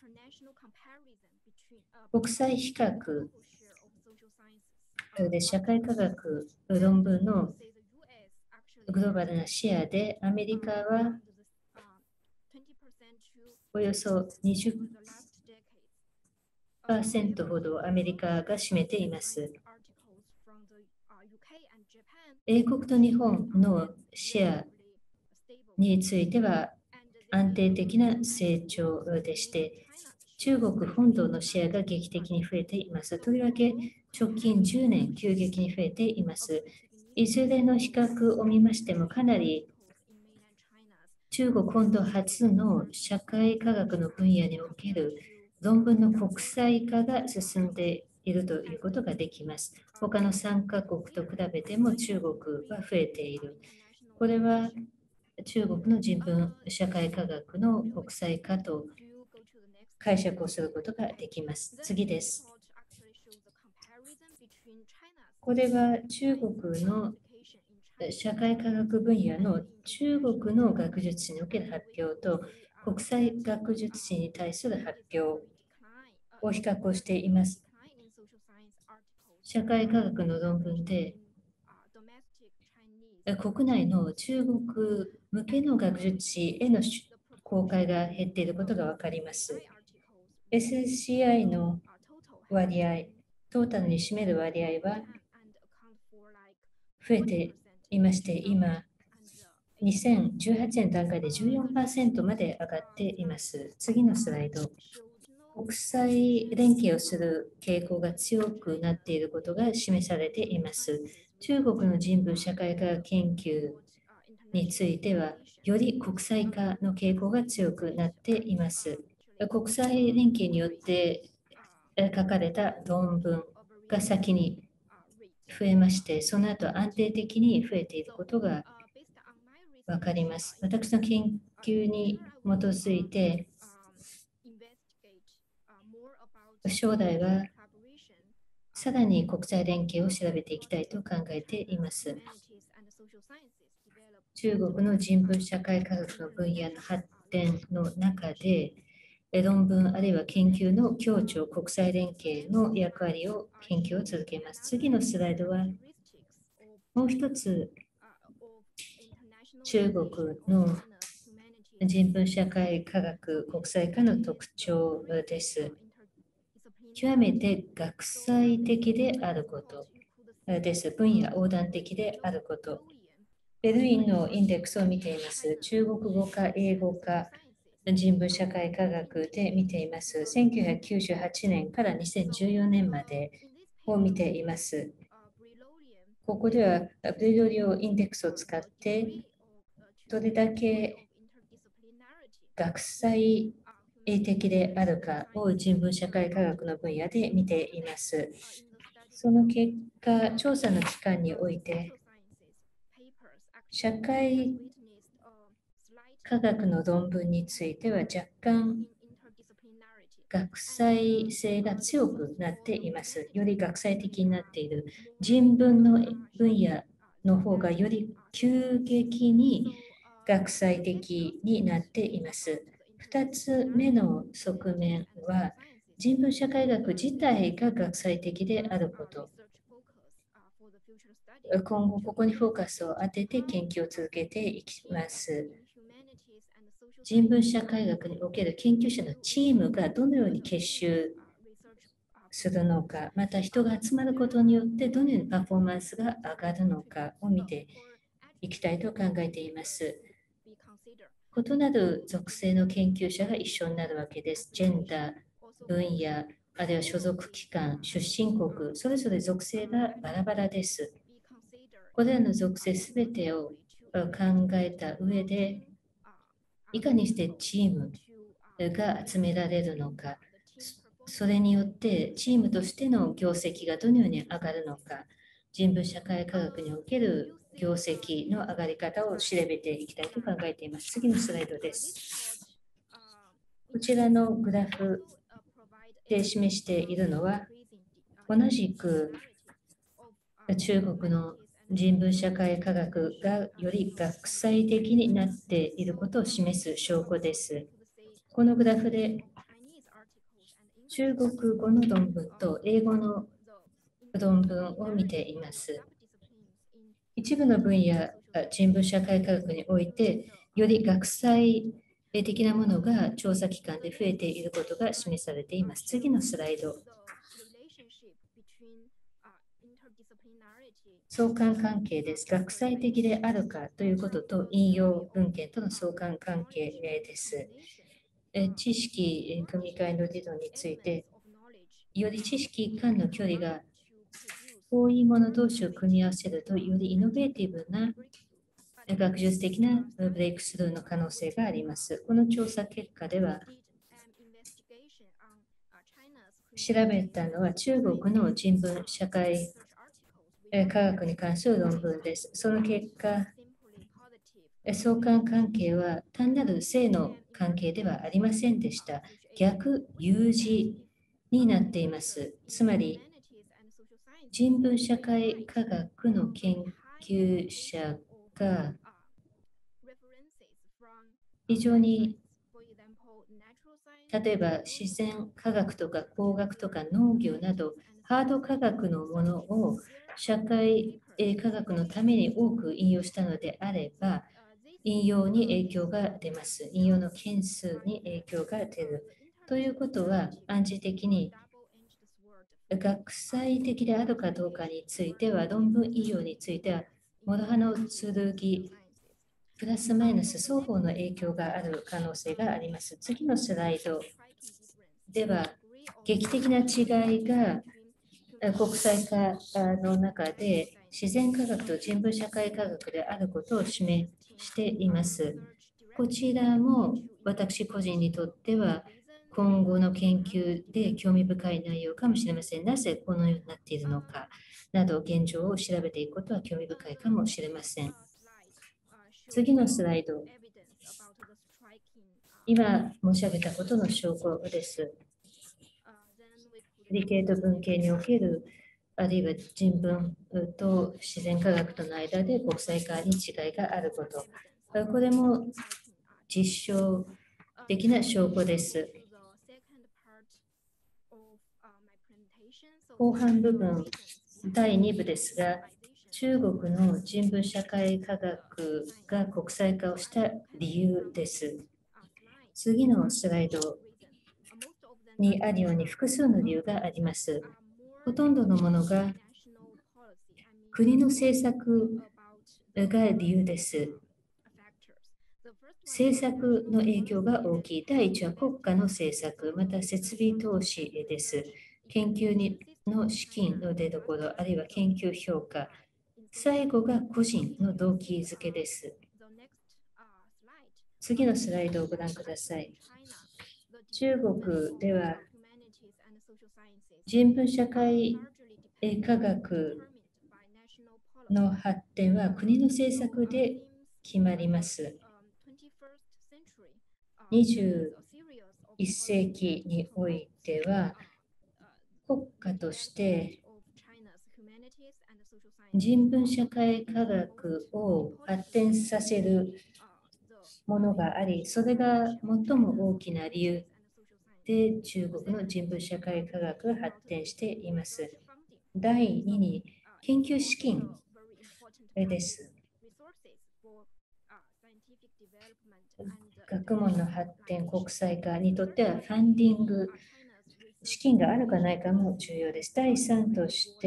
国際比較で社会科学論文のグローバルなシェアで、アメリカはおよそ にじゅっパーセント ほどアメリカが占めています。 英国と日本のシェアについては安定的な成長でして、中国本土のシェアが劇的に増えています。とりわけ直近じゅうねん急激に増えています。いずれの比較を見ましてもかなり中国本土初の社会科学の分野における論文の国際化が進んでいるということができます。他のさんカ国と比べても中国は増えている。これは中国の人文社会科学の国際化と解釈をすることができます。次です。これは中国の社会科学分野の中国の学術誌における発表と国際学術誌に対する発表を比較をしています。社会科学の論文で国内の中国向けの学術誌への公開が減っていることが分かります。エスエスシーアイ の割合、トータルに占める割合は増えていまして、今、にせんじゅうはちねん段階で じゅうよんパーセント まで上がっています。次のスライド。国際連携をする傾向が強くなっていることが示されています。中国の人文社会科学研究については、より国際化の傾向が強くなっています。国際連携によって書かれた論文が先に増えまして、その後安定的に増えていることがわかります。私の研究に基づいて、将来はさらに国際連携を調べていきたいと考えています。中国の人文社会科学の分野の発展の中で、論文あるいは研究の協調、国際連携の役割を研究を続けます。次のスライドは、もう一つ、中国の人文社会科学国際化の特徴です。極めて学際的であることです。分野横断的であること。ベルリンのインデックスを見ています。中国語か英語か人文社会科学で見ています。せんきゅうひゃくきゅうじゅうはちねんからにせんじゅうよねんまでを見ています。ここではブリロリオインデックスを使ってどれだけ学際的であるかを人文社会科学の分野で見ています。その結果、調査の期間において、社会科学の論文については若干学際性が強くなっています。より学際的になっている人文の分野の方がより急激に学際的になっています。ふたつめの側面は人文社会学自体が学際的であること。今後ここにフォーカスを当てて研究を続けていきます。人文社会学における研究者のチームがどのように結集するのか、また人が集まることによってどのようにパフォーマンスが上がるのかを見ていきたいと考えています。異なる属性の研究者が一緒になるわけです。ジェンダー、分野、あるいは所属機関、出身国、それぞれ属性がバラバラです。これらの属性すべてを考えた上で、いかにしてチームが集められるのか、それによってチームとしての業績がどのように上がるのか、人文社会科学における業績の上がり方を調べていきたいと考えています。次のスライドです。こちらのグラフで示しているのは、同じく中国の人文社会科学がより学際的になっていることを示す証拠です。このグラフで中国語の論文と英語の論文を見ています。一部の分野、人文社会科学において、より学際的なものが調査機関で増えていることが示されています。次のスライド。 相関関係です。学際的であるかということと引用文献との相関関係です。知識組み換えの理論について、より知識間の距離が遠いもの同士を組み合わせると、よりイノベーティブな学術的なブレイクスルーの可能性があります。この調査結果では、調べたのは中国の人文社会科学に関する論文です。その結果、相関関係は単なる性の関係ではありませんでした。逆有事になっています。つまり、人文社会科学の研究者が非常に、例えば自然科学とか工学とか農業などハード科学のものを社会科学のために多く引用したのであれば、引用に影響が出ます。引用の件数に影響が出る。ということは、暗示的に学際的であるかどうかについては、論文引用については、諸刃の剣、プラスマイナス双方の影響がある可能性があります。次のスライドでは、劇的な違いが国際化の中で自然科学と人文社会科学であることを示しています。こちらも私個人にとっては今後の研究で興味深い内容かもしれません。なぜこのようになっているのかなど現状を調べていくことは興味深いかもしれません。次のスライド。今申し上げたことの証拠です。理系と文系における、あるいは人文と自然科学との間で国際化に違いがあること。これも実証的な証拠です。後半部分、だいに部ですが、中国の人文社会科学が国際化をした理由です。次のスライドにあるように複数の理由があります。ほとんどのものが国の政策が理由です。政策の影響が大きい。第一は国家の政策、また設備投資です。研究にの資金の出所、あるいは研究評価。最後が個人の動機づけです。次のスライドをご覧ください。中国では人文社会科学の発展は国の政策で決まります。にじゅういっ世紀においては国家として人文社会科学を発展させるものがあり、それが最も大きな理由で中国の人文社会科学が発展しています。だいにに、研究資金です。学問の発展、国際化にとってはファンディング、資金があるかないかも重要です。だいさんとして、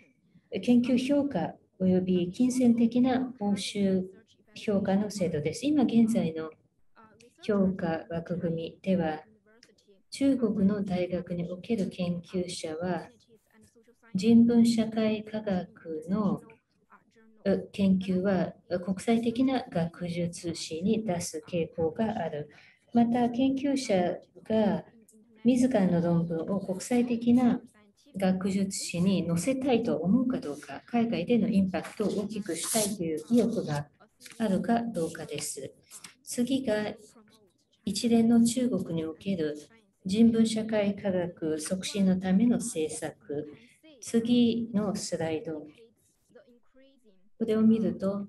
研究評価および金銭的な報酬評価の制度です。今現在の評価枠組みでは、中国の大学における研究者は、人文社会科学の研究は国際的な学術誌に出す傾向がある。また、研究者が自らの論文を国際的な学術誌に載せたいと思うかどうか、海外でのインパクトを大きくしたいという意欲があるかどうかです。次が一連の中国における人文社会科学促進のための政策。次のスライド。これを見ると、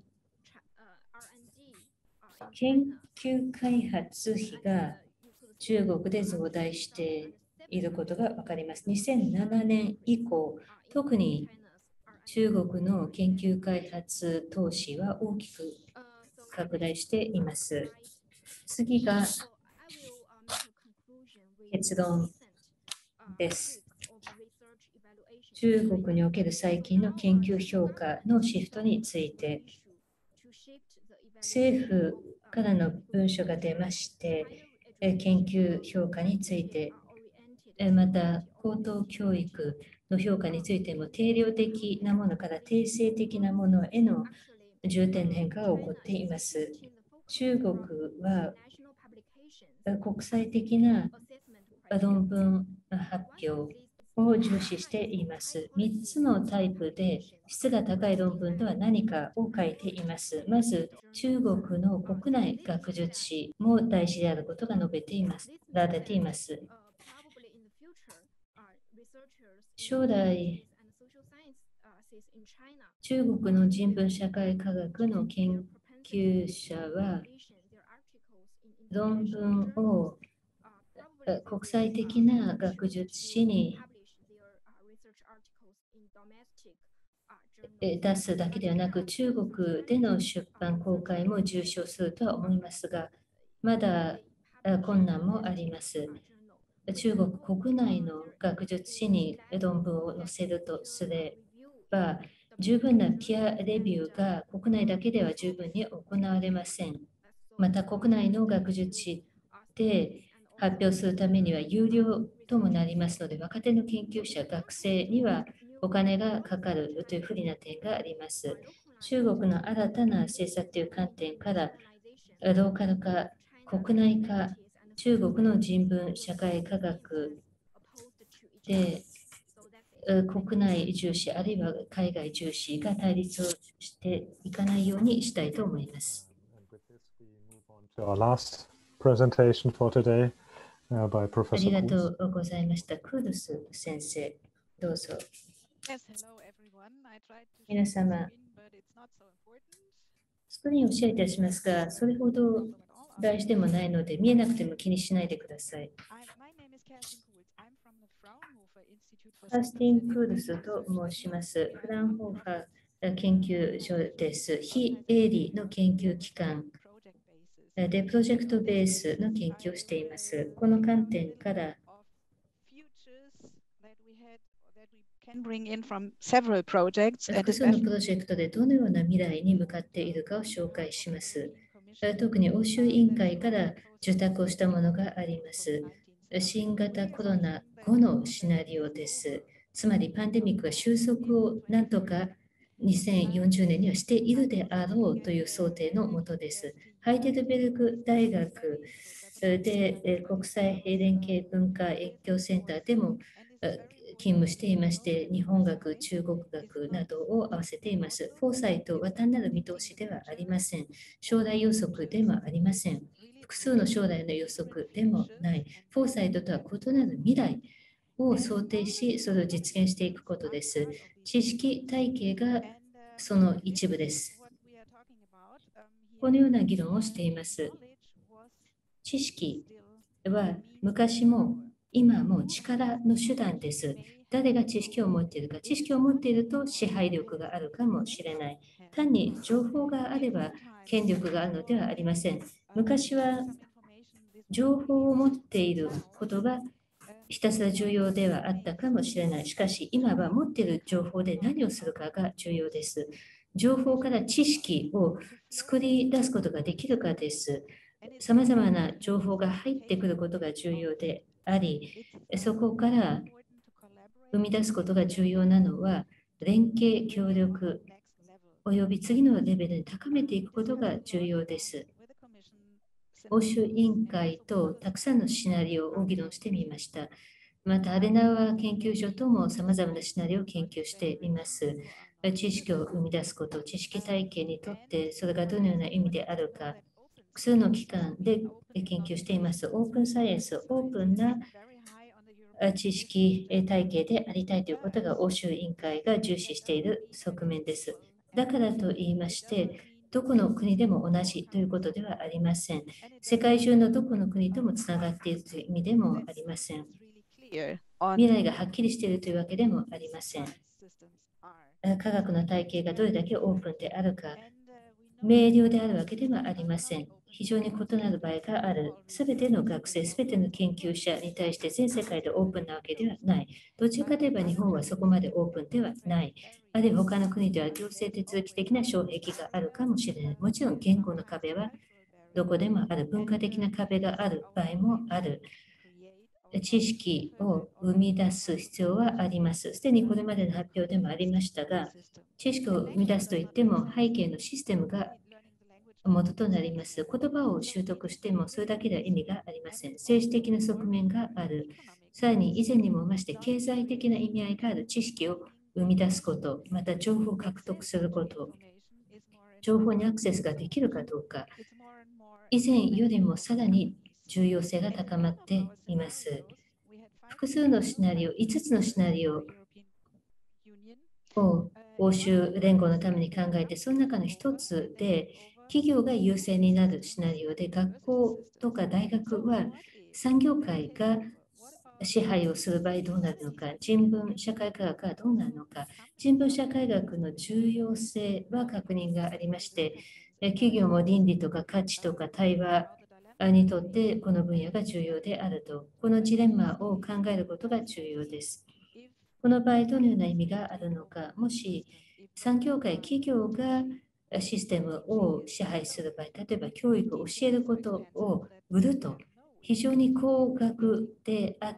研究開発費が中国で増大していることが分かります。にせんななねん以降、特に中国の研究開発投資は大きく拡大しています。次が結論です。 中国における最近の研究評価のシフトについて、政府からの文書が出まして、研究評価について、また高等教育の評価についても定量的なものから定性的なものへの重点変化が起こっています。中国は国際的な論文発表を重視しています。みっつのタイプで質が高い論文とは何かを書いています。まず、中国の国内学術誌も大事であることが述べています。られています。将来、中国の人文社会科学の研究者は論文を国際的な学術誌に出すだけではなく、中国での出版公開も重視するとは思いますが、まだ困難もあります。中国国内の学術誌に論文を載せるとすれば、十分なピアレビューが国内だけでは十分に行われません。また、国内の学術誌で発表するためには有料ともなりますので、若手の研究者、学生にはお金がかかるという不利な点があります。中国の新たな政策という観点から、ローカル化、国内化、中国の人文社会科学で国内重視あるいは海外重視が対立をしていかないようにしたいと思います。ありがとうございました。クールス先生、どうぞ。皆様、スクリーンをシェアいたしますが、それほど大事でもないので、見えなくても気にしないでください。カースティン・クールスと申します。フランホーファー研究所です。非営利の研究機関でプロジェクトベースの研究をしています。この観点から、複数のプロジェクトでどのような未来に向かっているかを紹介します。特に欧州委員会から受託をしたものがあります。新型コロナ後のシナリオです。つまりパンデミックが収束をなんとかにせんよんじゅうねんにはしているであろうという想定のもとです。ハイデルベルク大学で国際連携文化越境センターでも勤務していまして、日本学、中国学などを合わせています。フォーサイトは単なる見通しではありません。将来予測でもありません。複数の将来の予測でもない。フォーサイトとは異なる未来を想定し、それを実現していくことです。知識体系がその一部です。このような議論をしています。知識は昔も今も力の手段です。誰が知識を持っているか、知識を持っていると支配力があるかもしれない。単に情報があれば権力があるのではありません。昔は情報を持っていることがひたすら重要ではあったかもしれない。しかし、今は持っている情報で何をするかが重要です。情報から知識を作り出すことができるかです。さまざまな情報が入ってくることが重要であり、そこから生み出すことが重要なのは、連携、協力、および次のレベルに高めていくことが重要です。欧州委員会とたくさんのシナリオを議論してみました。また、アデナワー研究所ともさまざまなシナリオを研究しています。知識を生み出すこと、知識体系にとってそれがどのような意味であるか、複数の機関で研究しています。オープンサイエンス、オープンな知識体系でありたいということが欧州委員会が重視している側面です。だからと言いまして、どこの国でも同じということではありません。世界中のどこの国ともつながっているという意味でもありません。未来がはっきりしているというわけでもありません。科学の体系がどれだけオープンであるか明瞭であるわけではありません。非常に異なる場合がある。すべての学生、すべての研究者に対して全世界でオープンなわけではない。どちらかといえば日本はそこまでオープンではない。あるいは他の国では行政手続き的な障壁があるかもしれない。もちろん言語の壁はどこでもある。文化的な壁がある場合もある。知識を生み出す必要はあります。すでにこれまでの発表でもありましたが、知識を生み出すといっても背景のシステムが元となります。言葉を習得してもそれだけでは意味がありません。政治的な側面がある。さらに以前にも増して経済的な意味合いがある知識を生み出すこと、また情報を獲得すること、情報にアクセスができるかどうか、以前よりもさらに重要性が高まっています。複数のシナリオ、いつつのシナリオを欧州連合のために考えて、その中の一つで、企業が優勢になるシナリオで、学校とか大学は産業界が支配をする場合どうなるのか、人文社会科学はどうなるのか、人文社会学の重要性は確認がありまして、企業も倫理とか価値とか対話にとってこの分野が重要であると、このジレンマを考えることが重要です。この場合、どのような意味があるのか、もし産業界、企業がシステムを支配する場合、例えば教育を教えることを売ると、非常に高額であって、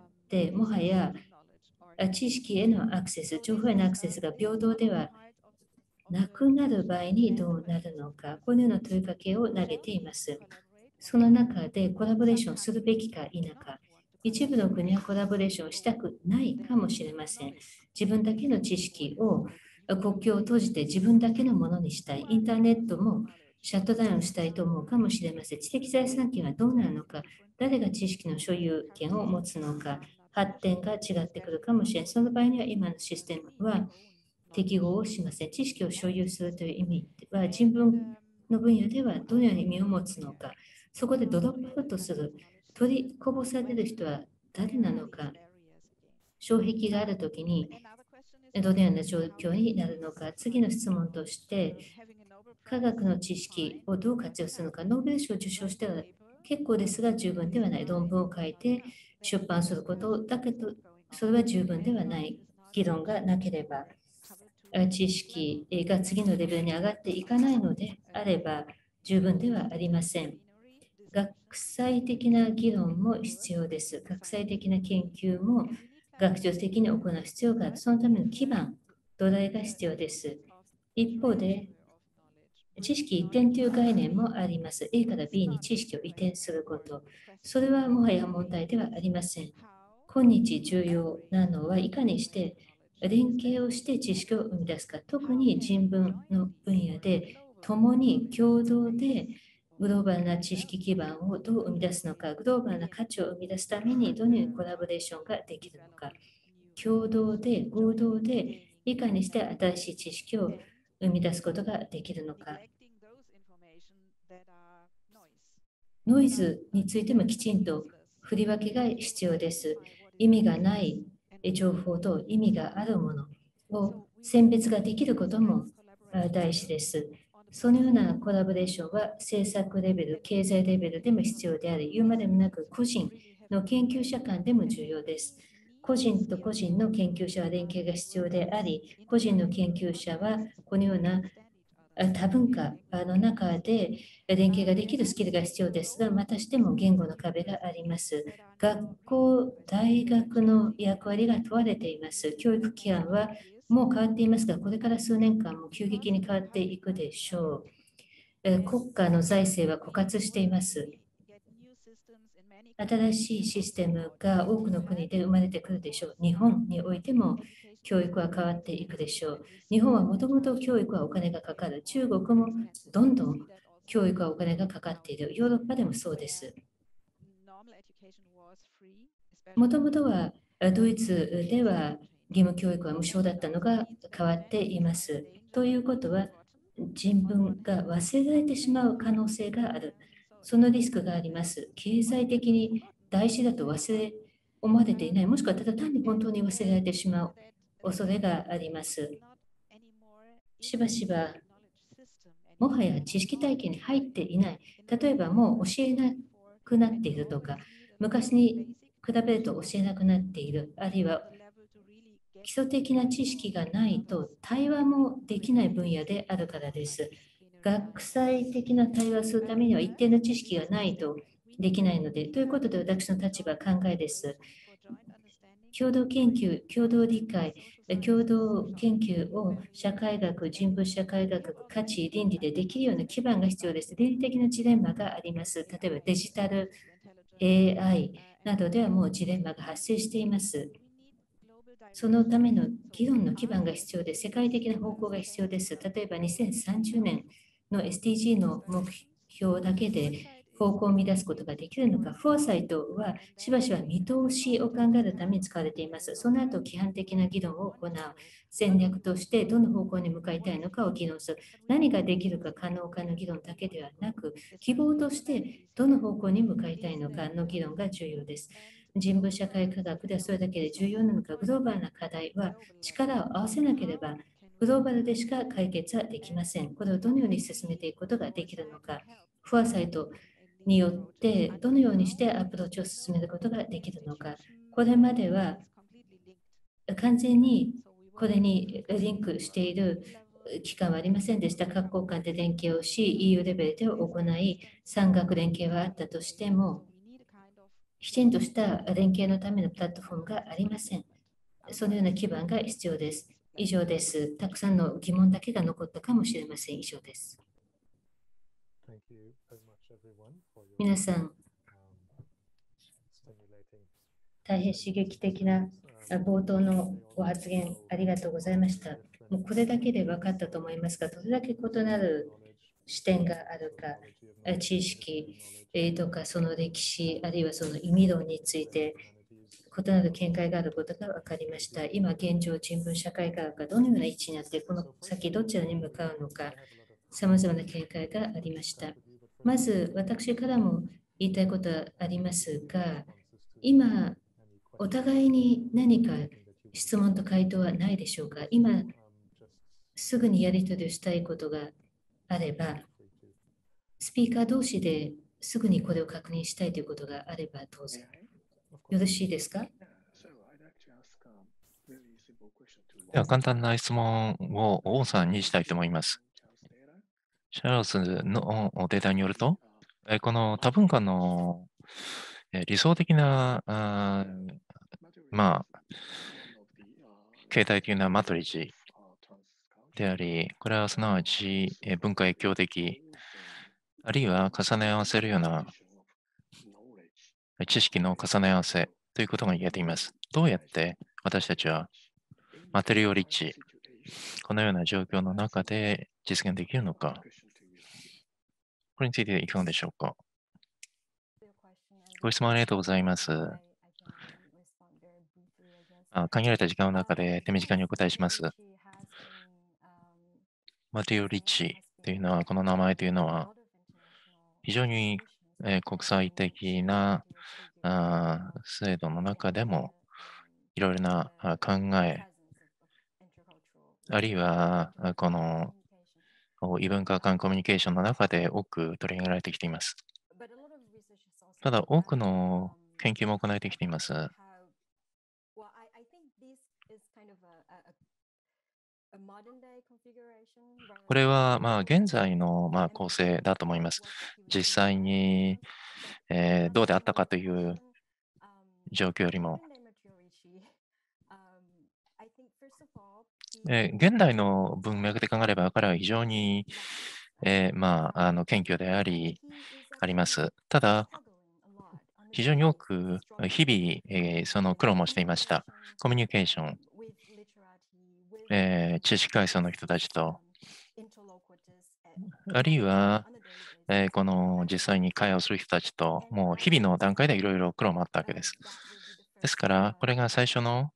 もはや知識へのアクセス、情報へのアクセスが平等ではなくなる場合にどうなるのか、このような問いかけを投げています。その中でコラボレーションするべきか否か、一部の国はコラボレーションをしたくないかもしれません。自分だけの知識を国境を閉じて自分だけのものにしたい。インターネットもシャットダウンしたいと思うかもしれません。知的財産権はどうなるのか、誰が知識の所有権を持つのか、発展が違ってくるかもしれない。その場合には今のシステムは適合をしません。知識を所有するという意味は人文の分野ではどのような意味を持つのか、そこでドロップアウトする、取りこぼされる人は誰なのか、障壁があるときにどのような状況になるのか、次の質問として、科学の知識をどう活用するのか、ノーベル賞を受賞しては結構ですが十分ではない。論文を書いて出版することだけど、それは十分ではない。議論がなければ、知識が次のレベルに上がっていかないのであれば十分ではありません。学際的な議論も必要です。学際的な研究も学術的に行う必要がある。そのための基盤、土台が必要です。一方で、知識移転という概念もあります。A から B に知識を移転すること。それはもはや問題ではありません。今日重要なのはいかにして連携をして知識を生み出すか。特に人文の分野で共に共同でグローバルな知識基盤をどう生み出すのか、グローバルな価値を生み出すためにどのようにコラボレーションができるのか、共同で合同でいかにして新しい知識を生み出すことができるのか。ノイズについてもきちんと振り分けが必要です。意味がない情報と意味があるものを選別ができることも大事です。そのようなコラボレーションは政策レベル、経済レベルでも必要であり、言うまでもなく個人の研究者間でも重要です。個人と個人の研究者は連携が必要であり、個人の研究者はこのような多文化の中で連携ができるスキルが必要ですが、またしても言語の壁があります。学校、大学の役割が問われています。教育機関はもう変わっていますが、これから数年間も急激に変わっていくでしょう。国家の財政は枯渇しています。新しいシステムが多くの国で生まれてくるでしょう。日本においても教育は変わっていくでしょう。日本はもともと教育はお金がかかる。中国もどんどん教育はお金がかかっている。ヨーロッパでもそうです。もともとはドイツでは義務教育は無償だったのが変わっています。ということは人文が忘れられてしまう可能性がある。そのリスクがあります。経済的に大事だと忘れ思われていない。もしくはただ単に本当に忘れられてしまう恐れがあります。しばしばもはや知識体系に入っていない。例えばもう教えなくなっているとか、昔に比べると教えなくなっている、あるいは基礎的な知識がないと対話もできない分野であるからです。学際的な対話をするためには一定の知識がないとできないので、ということで私の立場、考えです。共同研究、共同理解、共同研究を社会学、人文社会学、価値、倫理でできるような基盤が必要です。倫理的なジレンマがあります。例えばデジタル エーアイ などではもうジレンマが発生しています。そのための議論の基盤が必要で、世界的な方向が必要です。例えばにせんさんじゅうねんの エスディージー の目標だけで方向を乱すことができるのか、フォーサイトはしばしば見通しを考えるために使われています。その後、規範的な議論を行う。戦略としてどの方向に向かいたいのかを議論する。何ができるか可能かの議論だけではなく、希望としてどの方向に向かいたいのかの議論が重要です。人文社会科学ではそれだけで重要なのか、グローバルな課題は力を合わせなければ、グローバルでしか解決はできません。これをどのように進めていくことができるのか、フォアサイトによってどのようにしてアプローチを進めることができるのか、これまでは完全にこれにリンクしている機関はありませんでした。各国間で連携をし、イーユー レベルで行い、産学連携はあったとしても、きちんとした連携のためのプラットフォームがありません。そのような基盤が必要です。以上です。たくさんの疑問だけが残ったかもしれません。以上です。皆さん、大変刺激的な冒頭のご発言ありがとうございました。もうこれだけで分かったと思いますが、どれだけ異なる視点があるか、知識とかその歴史、あるいはその意味論について異なる見解があることが分かりました。今現状、人文社会科学がどのような位置にあって、この先どちらに向かうのか、さまざまな見解がありました。まず、私からも言いたいことはありますが、今、お互いに何か質問と回答はないでしょうか。今、すぐにやり取りをしたいことがあれば、スピーカー同士ですぐにこれを確認したいということがあれば、どうぞ。よろしいですか？ では、簡単な質問を王さんにしたいと思います。シャールズのデータによると、この多文化の理想的な、あまあ、形態的なマトリッジであり、これはすなわち文化影響的、あるいは重ね合わせるような知識の重ね合わせということが言えています。どうやって私たちはマテリオリッチ、このような状況の中で実現できるのか、これについていかがでしょうか。ご質問ありがとうございます。あ限られた時間の中で手短にお答えします。マテリオリッチというのは、この名前というのは、非常に、えー、国際的なあ制度の中でも、いろいろな考え、あるいは、この異文化間コミュニケーションの中で多く取り上げられてきています。ただ、多くの研究も行われてきています。これは、まあ、現在の、まあ、構成だと思います。実際に、えーどうであったかという状況よりも、えー現代の文脈で考えれば、彼は非常に、えーまあ、あの謙虚であり、あります。ただ、非常に多く、日々、えーその苦労もしていました。コミュニケーション、えー知識階層の人たちと、あるいは、えーこの実際に会話をする人たちと、もう日々の段階でいろいろ苦労もあったわけです。ですから、これが最初の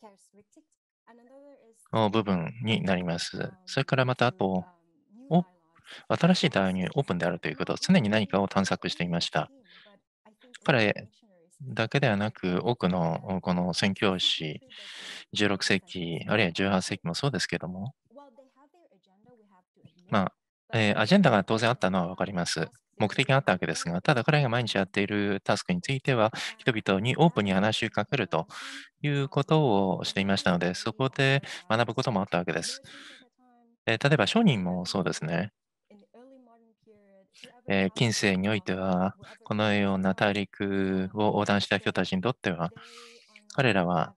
部分になります。それからまた、あと、お新しい対話にオープンであるということ、常に何かを探索していました。彼だけではなく、多くのこの宣教師、じゅうろく世紀、あるいはじゅうはっ世紀もそうですけども、まあ、 えーアジェンダが当然あったのは分かります。目的があったわけですが、ただ彼が毎日やっているタスクについては、人々にオープンに話しかけるということをしていましたので、そこで学ぶこともあったわけです。えー例えば、商人もそうですね。えー近世においては、このような大陸を横断した人たちにとっては、彼らは、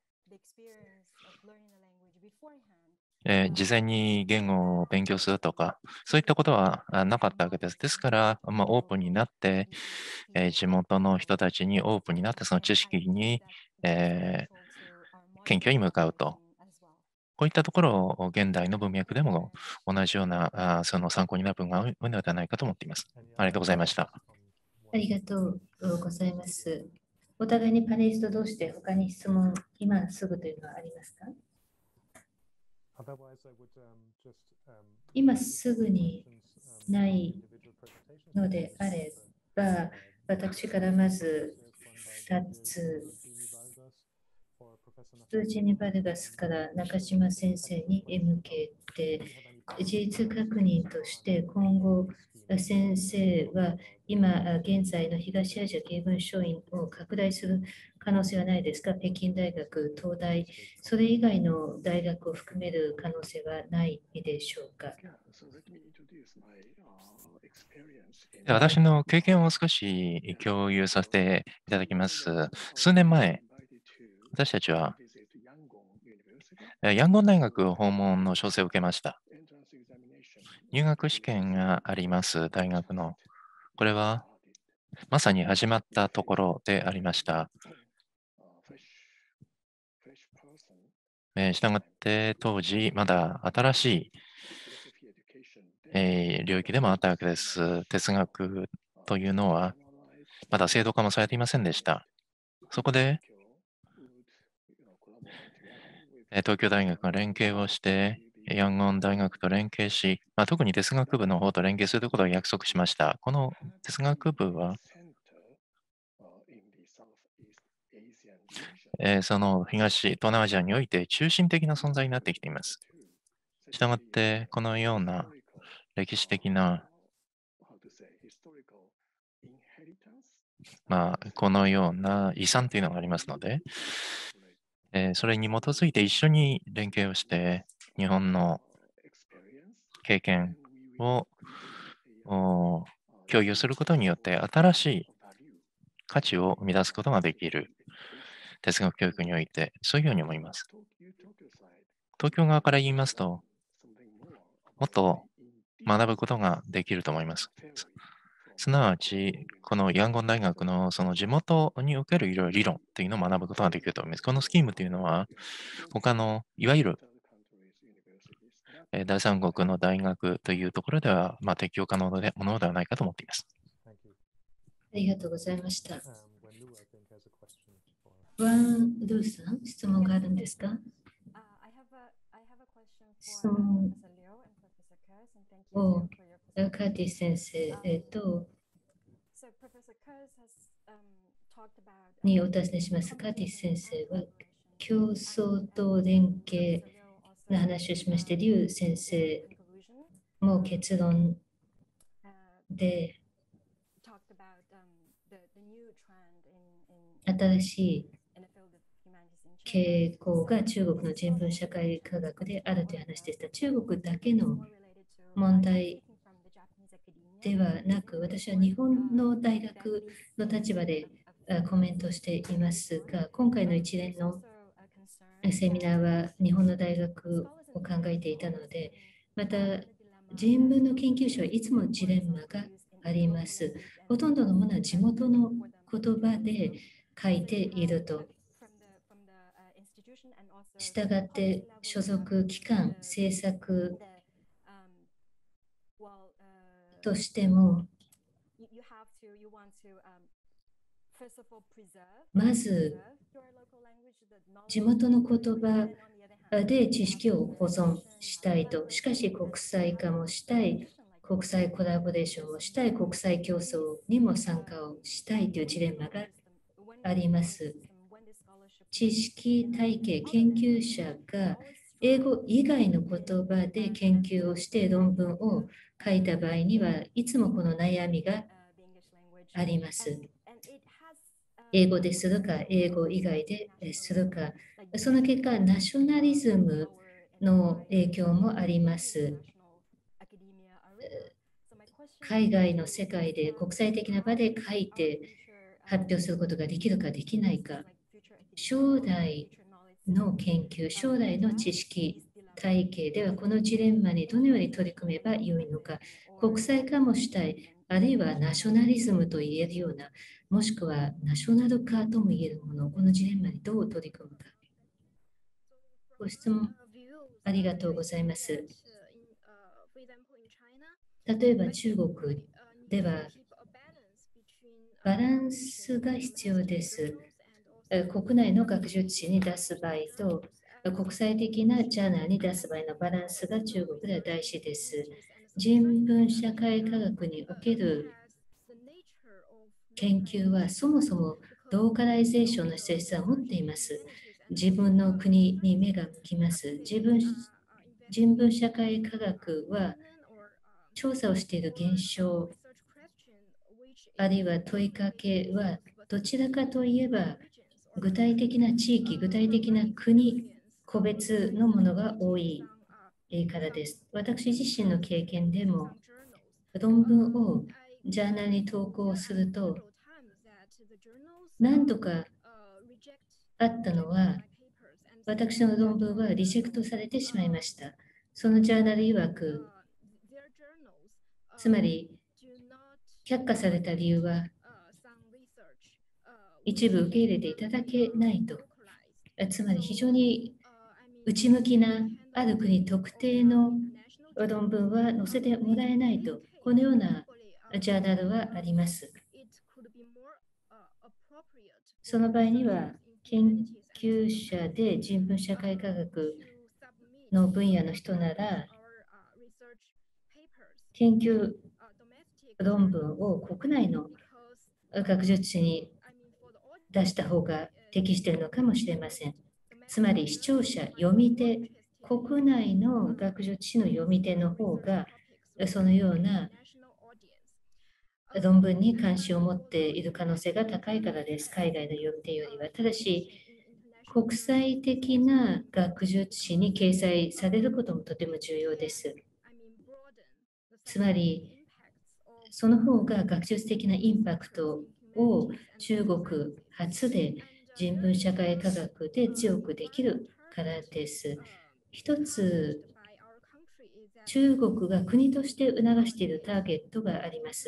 えー事前に言語を勉強するとか、そういったことはあなかったわけです。ですから、まあ、オープンになって、えー地元の人たちにオープンになって、その知識に、えー研究に向かうと。こういったところを現代の文脈でも同じようなあその参考になる部分があるのではないかと思っています。ありがとうございました。 ありがとうございます。お互いにパネリスト同士で他に質問、今すぐというのはありますか？今すぐにないのであれば、私からまずふたつ、ルーチェニ・バルガスから中島先生に向けて、事実確認として今後、先生は今現在の東アジア系文書院を拡大する可能性はないですか？北京大学、東大、それ以外の大学を含める可能性はないでしょうか？ 私の経験を少し共有させていただきます。数年前、私たちはえーヤンゴン大学訪問の招請を受けました。入学試験があります、大学の。これはまさに始まったところでありました。えー、したがって、当時、まだ新しい、えー領域でもあったわけです。哲学というのは、まだ制度化もされていませんでした。そこで、えー東京大学が連携をして、ヤンゴン大学と連携し、まあ、特に哲学部の方と連携することを約束しました。この哲学部は、えーその東、東南アジアにおいて中心的な存在になってきています。したがって、このような歴史的な、まあ、このような遺産というのがありますので、えーそれに基づいて一緒に連携をして、日本の経験をお共有することによって、新しい価値を生み出すことができる哲学教育において、そういうように思います。東京側から言いますと、もっと学ぶことができると思います。すなわち、このヤンゴン大学のその地元におけるいろいろ理論というのを学ぶことができると思います。このスキームというのは、他のいわゆるえー第三国の大学というところでは、まあ、適用可能なものではないかと思っています。 ありがとうございました。ワン・ルーさん、質問があるんですか？質問をカーティ先生、えっと、にお尋ねします。カーティ先生は競争と連携の話をしまして、リュウ先生も結論で新しい傾向が中国の人文社会科学であるという話でした。中国だけの問題ではなく、私は日本の大学の立場でコメントしていますが、今回の一連のセミナーは日本の大学を考えていたので、また人文の研究者はいつもジレンマがあります。ほとんどのものは地元の言葉で書いていると。したがって所属機関、政策としても、まず地元の言葉で知識を保存したいと。しかし国際化もしたい、国際コラボレーションもしたい、国際競争にも参加をしたいというジレンマがあります。知識体系研究者が英語以外の言葉で研究をして論文を書いた場合にはいつもこの悩みがあります。英語でするか、英語以外でするか、その結果、ナショナリズムの影響もあります。海外の世界で国際的な場で書いて発表することができるかできないか、将来の研究、将来の知識体系ではこのジレンマにどのように取り組めばよいのか、国際化もしたい、あるいはナショナリズムと言えるような、もしくはナショナル化とも言えるものをこのジレンマにどう取り組むか。ご質問ありがとうございます。例えば中国ではバランスが必要です。国内の学術誌に出す場合と国際的なジャーナルに出す場合のバランスが中国では大事です。人文社会科学における研究はそもそもローカライゼーションの性質を持っています。自分の国に目が向きます。自分人文社会科学は調査をしている現象、あるいは問いかけはどちらかといえば具体的な地域、具体的な国、個別のものが多いからです。私自身の経験でも論文をジャーナルに投稿すると何度かあったのは私の論文はリジェクトされてしまいました。そのジャーナル曰く、つまり却下された理由は一部受け入れていただけないと。つまり非常に内向きなある国特定の論文は載せてもらえないと、このようなジャーナルはあります。その場合には研究者で人文社会科学の分野の人なら研究論文を国内の学術誌に出した方が適しているのかもしれません。つまり視聴者、読み手、国内の学術誌の読み手の方がそのような論文に関心を持っている可能性が高いからです。海外の読み手よりは。ただし、国際的な学術誌に掲載されることもとても重要です。つまり、その方が学術的なインパクトを中国発で人文社会科学で強くできるからです。一つ、中国が国として促しているターゲットがあります。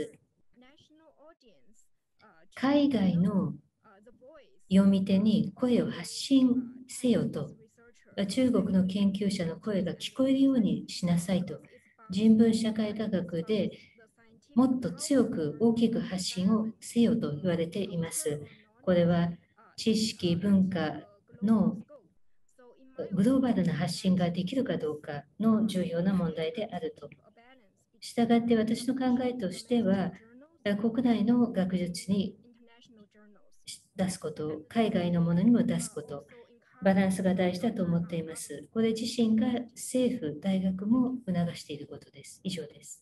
海外の読み手に声を発信せよと、中国の研究者の声が聞こえるようにしなさいと、人文社会科学でもっと強く大きく発信をせよと言われています。これは知識、文化のグローバルな発信ができるかどうかの重要な問題であると。したがって私の考えとしては、国内の学術に出すこと、海外のものにも出すこと、バランスが大事だと思っています。これ自身が政府、大学も促していることです。以上です。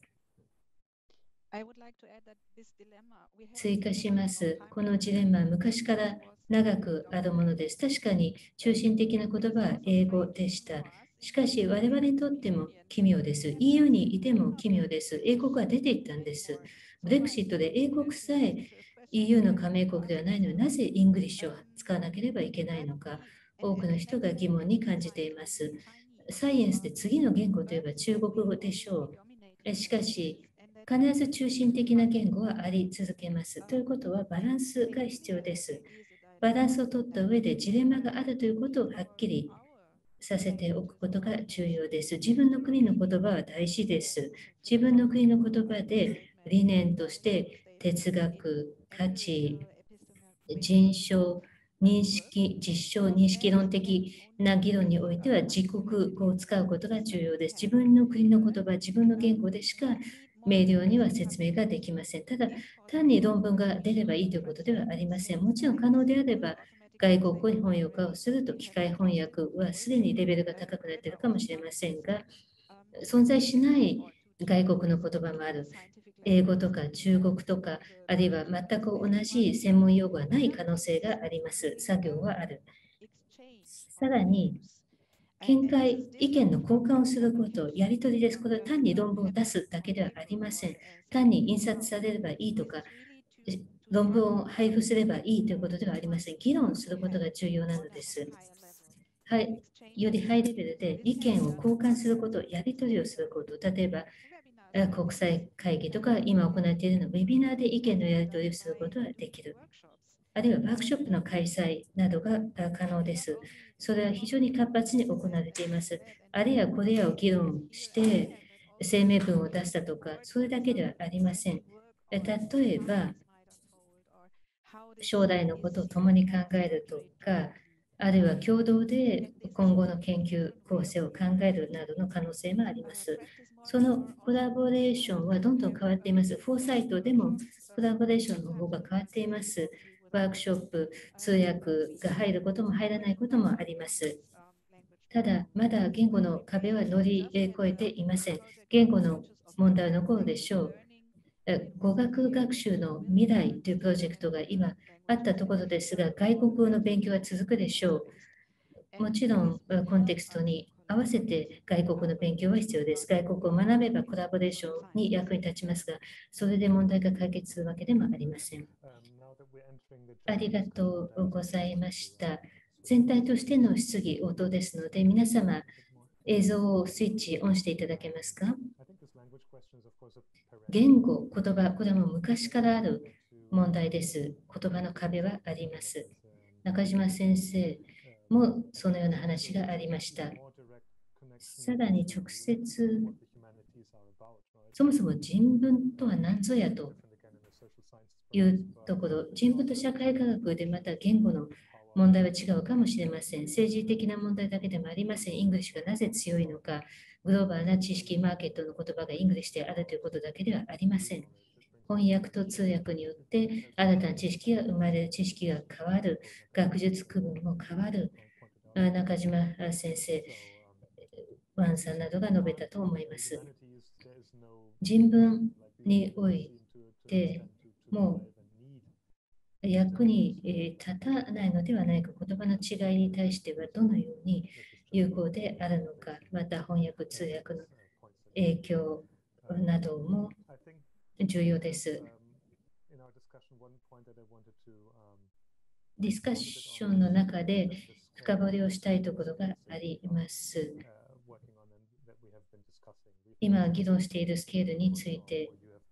追加します。このジレンマは昔から長くあるものです。確かに中心的な言葉は英語でした。しかし我々にとっても奇妙です。イーユー にいても奇妙です。英国は出ていったんです。ブレクシットで英国さえ イーユー の加盟国ではないのになぜイングリッシュを使わなければいけないのか、多くの人が疑問に感じています。サイエンスで次の言語といえば中国語でしょう。しかし、必ず中心的な言語はあり続けます。ということはバランスが必要です。バランスを取った上でジレンマがあるということをはっきりさせておくことが重要です。自分の国の言葉は大事です。自分の国の言葉で理念として哲学、価値、人種、認識、実証、認識論的な議論においては自国語を使うことが重要です。自分の国の言葉、自分の言語でしか明瞭には説明ができません。ただ、単に論文が出ればいいということではありません。もちろん可能であれば、 外国語に翻訳をすると機械翻訳はすでにレベルが高くなっているかもしれませんが、存在しない外国の言葉もある。英語とか中国とか、あるいは全く同じ専門用語はない可能性があります。作業はある。さらに、見解、意見の交換をすること、やり取りです。これは単に論文を出すだけではありません。単に印刷されればいいとか、論文を配布すればいいということではありません。議論することが重要なのです。はい、よりハイレベルで意見を交換すること、やり取りをすること、例えば国際会議とか今行っているのウェビナーで意見のやり取りをすることができる。あるいはワークショップの開催などが可能です。それは非常に活発に行われています。あるいはこれらを議論して声明文を出したとか、それだけではありません。例えば、将来のことを共に考えるとか、あるいは共同で今後の研究構成を考えるなどの可能性もあります。そのコラボレーションはどんどん変わっています。フォーサイトでもコラボレーションの方が変わっています。ワークショップ、通訳が入ることも入らないこともあります。ただ、まだ言語の壁は乗り越えていません。言語の問題は残るでしょう。語学学習の未来というプロジェクトが今あったところですが、外国語の勉強は続くでしょう。もちろん、コンテクストに合わせて外国の勉強は必要です。外国を学べばコラボレーションに役に立ちますが、それで問題が解決するわけでもありません。ありがとうございました。全体としての質疑応答ですので、皆様、映像をスイッチオンしていただけますか？言語、言葉、これも昔からある問題です。言葉の壁はあります。中島先生もそのような話がありました。さらに直接、そもそも人文とは何ぞやというところ、人文と社会科学でまた言語の問題は違うかもしれません。政治的な問題だけでもありません。イングリッシュがなぜ強いのか、グローバルな知識マーケットの言葉がイングリッシュであるということだけではありません。翻訳と通訳によって新たな知識が生まれる、知識が変わる、学術区分も変わる。中島先生、ワンさんなどが述べたと思います。人文においてもう役に立たないのではないか、言葉の違いに対してはどのように有効であるのか、また翻訳通訳の影響なども重要です。ディスカッションの中で深掘りをしたいところがあります。今議論しているスケールについて、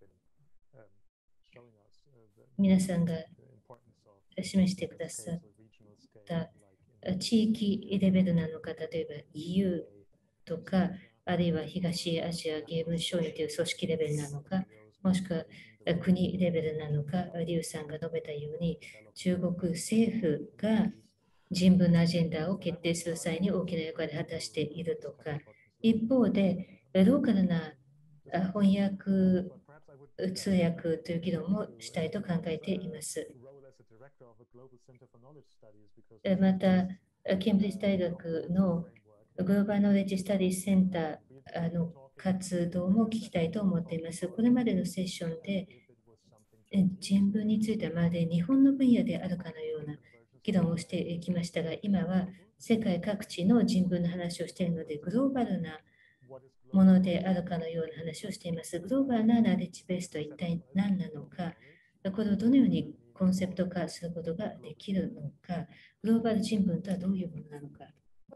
皆さんが示してくださった地域レベルなのか、例えば イーユー とか、あるいは東アジアゲーム商業という組織レベルなのか、もしくは国レベルなのか、リュウさんが述べたように、中国政府が人文のアジェンダを決定する際に大きな役割を果たしているとか、一方で、ローカルな翻訳、通訳という議論もしたいと考えています。また、ケンブリッジ大学のグローバルノレッジスタディセンターの活動も聞きたいと思っています。これまでのセッションで人文についてはまるで日本の分野であるかのような議論をしてきましたが、今は世界各地の人文の話をしているので、グローバルなものであるかのような話をしています。グローバルなナレッジベースとは一体何なのか、これをどのようにコンセプト化することができるのか、グローバル人文とはどういうものなのか。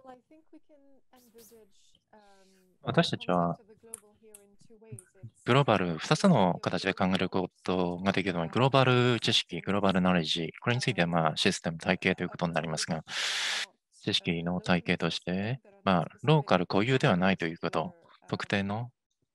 私たちはグローバルふたつの形で考えることができるのに、グローバル知識、グローバルナレッジ、これについてはまあシステム体系ということになりますが、知識の体系として、まあ、ローカル固有ではないということ、特定の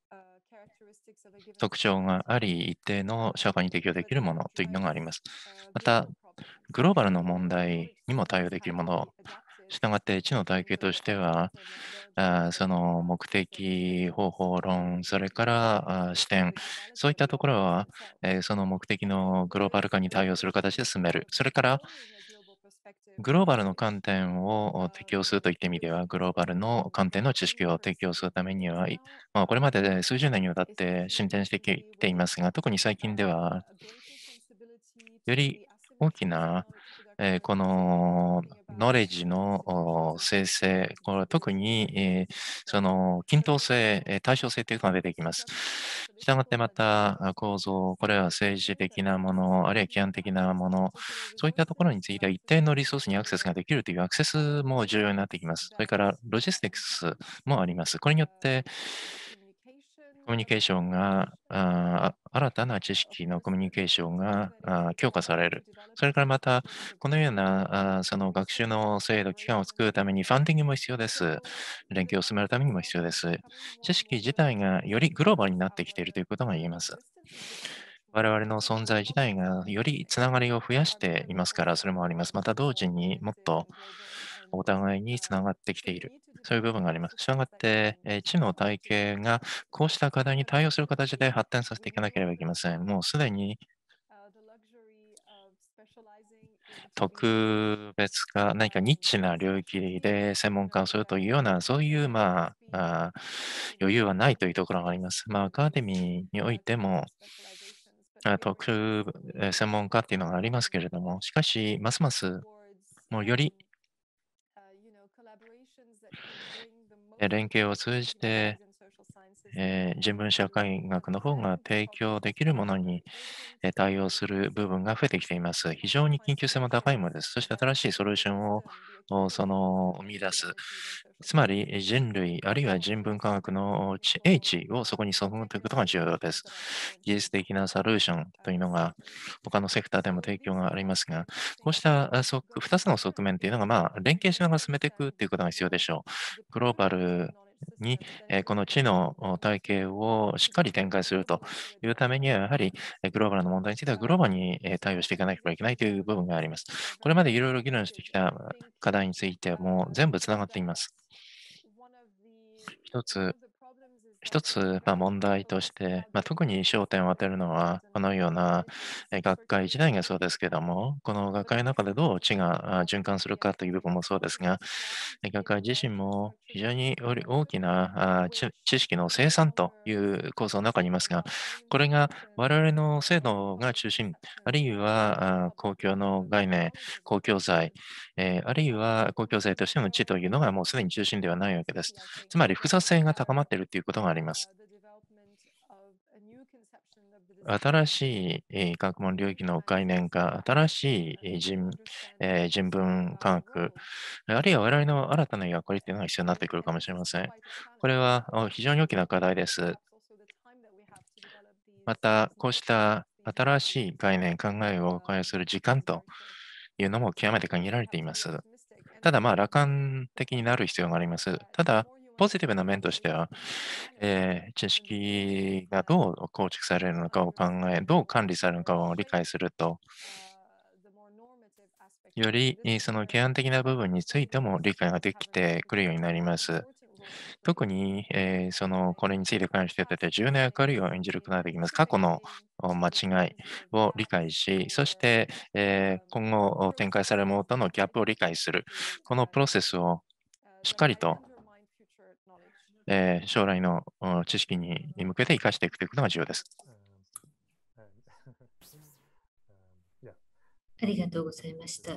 特徴があり、一定の社会に適用できるものというのがあります。また、グローバルの問題にも対応できるもの、したがって知の体系としては、あその目的、方法論、それからあ視点、そういったところは、えーその目的のグローバル化に対応する形で進める。それから、 グローバルの観点を適用するといった意味では、グローバルの観点の知識を適用するためには、まあ、これまで数十年にわたって進展してきていますが、特に最近では、より大きな、えーこのノレッジのお生成、これは特に、えーその均等性、えー対称性というのが出てきます。したがってまたあ構造、これは政治的なもの、あるいは規範的なもの、そういったところについては一定のリソースにアクセスができるというアクセスも重要になってきます。それからロジスティクスもあります。これによってコミュニケーションが、あー新たな知識のコミュニケーションがあー強化される。それからまた、このようなあーその学習の制度、機関を作るためにファンディングも必要です。連携を進めるためにも必要です。知識自体がよりグローバルになってきているということが言えます。我々の存在自体がよりつながりを増やしていますから、それもあります。また同時にもっとお互いにつながってきている。そういう部分があります。したがって、えー知の体系がこうした課題に対応する形で発展させていかなければいけません。もうすでに特別化、何かニッチな領域で専門家をするというような、そういう、まあ、あ余裕はないというところがあります。まあ、アカデミーにおいても、あ特えー専門家っていうのがありますけれども、しかし、ますますもうよりえー連携を通じて、えー人文社会学の方が提供できるものにえー対応する部分が増えてきています。非常に緊急性も高いものです。そして新しいソリューションをおその生み出す。つまり人類、あるいは人文科学の知英知をそこに注ぐということが重要です。技術的なソリューションというのが他のセクターでも提供がありますが、こうしたあ側ふたつの側面というのが、まあ、連携しながら進めていくということが必要でしょう。グローバルに、えーこの知のお体系をしっかり展開するというためには、やはりえーグローバルな問題についてはグローバルにえー対応していかなければいけないという部分があります。これまでいろいろ議論してきた課題についてはもう全部つながっています。一つ、一つ、まあ、問題として、まあ、特に焦点を当てるのは、このようなえー学会自体がそうですけども、この学会の中でどう知があ循環するかという部分もそうですが、えー学会自身も非常により大きなあ知知識の生産という構造の中にいますが、これが我々の制度が中心、あるいはあ公共の概念、公共財、えーあるいは公共財としての知というのがもうすでに中心ではないわけです。つまり複雑性が高まっているということがあります。新しいえー学問領域の概念化、新しいえー人えー人文科学、あるいは我々の新たな役割というのが必要になってくるかもしれません。これはあ非常に大きな課題です。また、こうした新しい概念、考えを開発する時間というのも極めて限られています。ただ、まあ、楽観的になる必要があります。ただ、ポジティブな面としては、えー知識がどう構築されるのかを考え、どう管理されるのかを理解すると、よりえーその規範的な部分についても理解ができてくるようになります。特に、えーそのこれについて関してて重要な役割を演じることができます。過去のお間違いを理解し、そして、えー今後展開されるものとのギャップを理解する。このプロセスをしっかりとえー将来のお知識にに向けて生かしていくということが重要です。 ありがとうございました。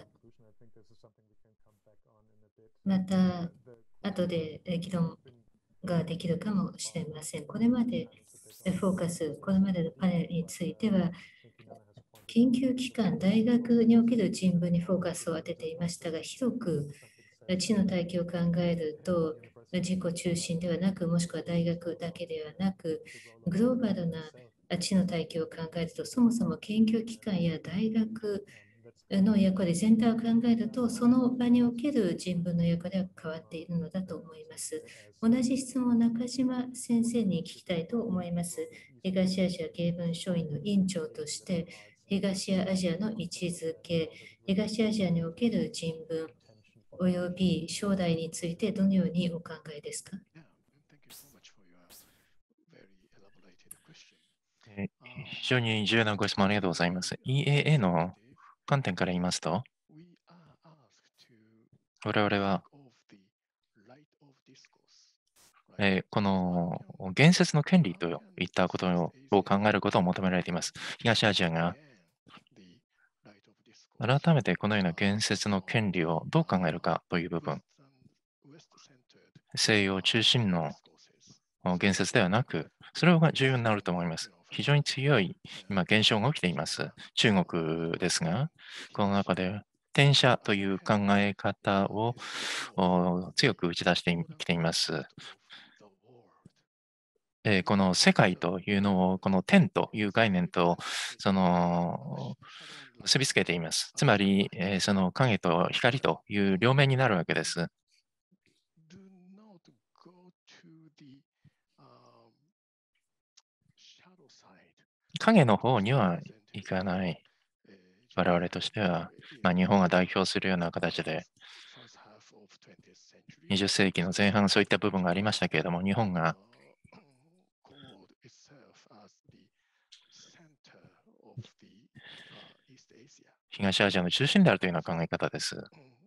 また、後でえー議論ができるかもしれません。これまでえーフォーカス、これまでのパネルについては、研究機関、大学における人文にフォーカスを当てていましたが、広くえー知の体系を考えると、えー自己中心ではなく、もしくは大学だけではなく、グローバルなえー知の体系を考えると、そもそも研究機関や大学の役割全体を考えると、その場における人文の役割は変わっているのだと思います。同じ質問を中島先生に聞きたいと思います。東アジア芸文書院の委員長として、東アジアの位置づけ、東アジアにおける人文、および将来についてどのようにお考えですか？ えー非常に重要なご質問ありがとうございます。イーエーエー の観点から言いますと、 我々は、えーこの言説の権利といったことをを考えることを求められています。東アジアが改めてこのような言説の権利をどう考えるかという部分、西洋中心の言説ではなく、それが重要になると思います。非常に強い今現象が起きています。中国ですが、この中で転写という考え方をお強く打ち出してきています。えーこの世界というのを、この天という概念と、その、結びつけています。つまり、えーその影と光という両面になるわけです。影の方にはいかない。我々としては、まあ、日本が代表するような形で、にじゅっ世紀の前半、そういった部分がありましたけれども、日本が東アジアの中心であるというような考え方です。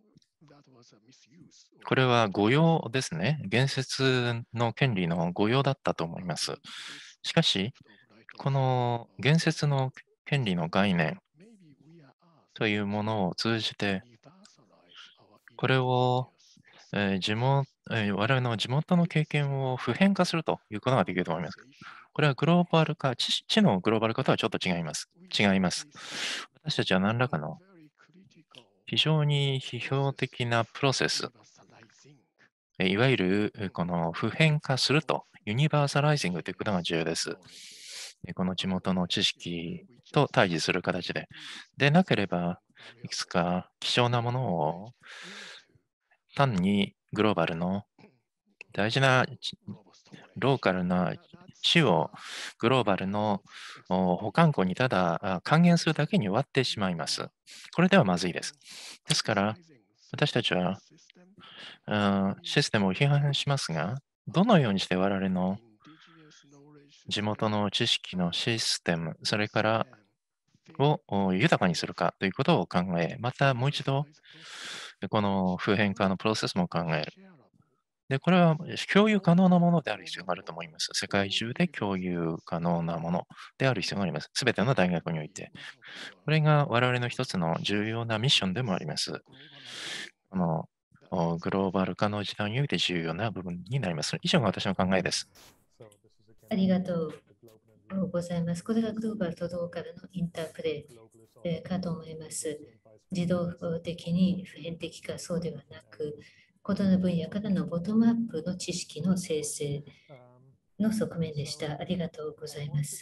これは誤用ですね。言説の権利の誤用だったと思います。しかし、この言説の権利の概念というものを通じて、これを、えー地元えー我々の地元の経験を普遍化するということができると思います。これはグローバル化、知知のグローバル化とはちょっと違います。違います。私たちは何らかの非常に批評的なプロセス、えいわゆるえこの普遍化すると、ユニバーサライジングということが重要です。えこの地元の知識と対峙する形で。でなければ、いくつか希少なものを単にグローバルの大事なちローカルな種をグローバルのお保管庫にただあ還元するだけに終わってしまいます。これではまずいです。ですから、私たちはあシステムを批判しますが、どのようにして我々の地元の知識のシステム、それからをお豊かにするかということを考え、またもう一度、この普遍化のプロセスも考える。で、これは共有可能なものである必要があると思います。世界中で共有可能なものである必要があります。すべての大学において。これが我々の一つの重要なミッションでもあります。このおグローバル化の時代において重要な部分になります。以上が私の考えです。 ありがとうございます。これがグローバルとローカルのインタープレイかと思います。自動的に普遍的かそうではなく、異なる分野からのボトムアップの知識の生成の側面でした。ありがとうございます。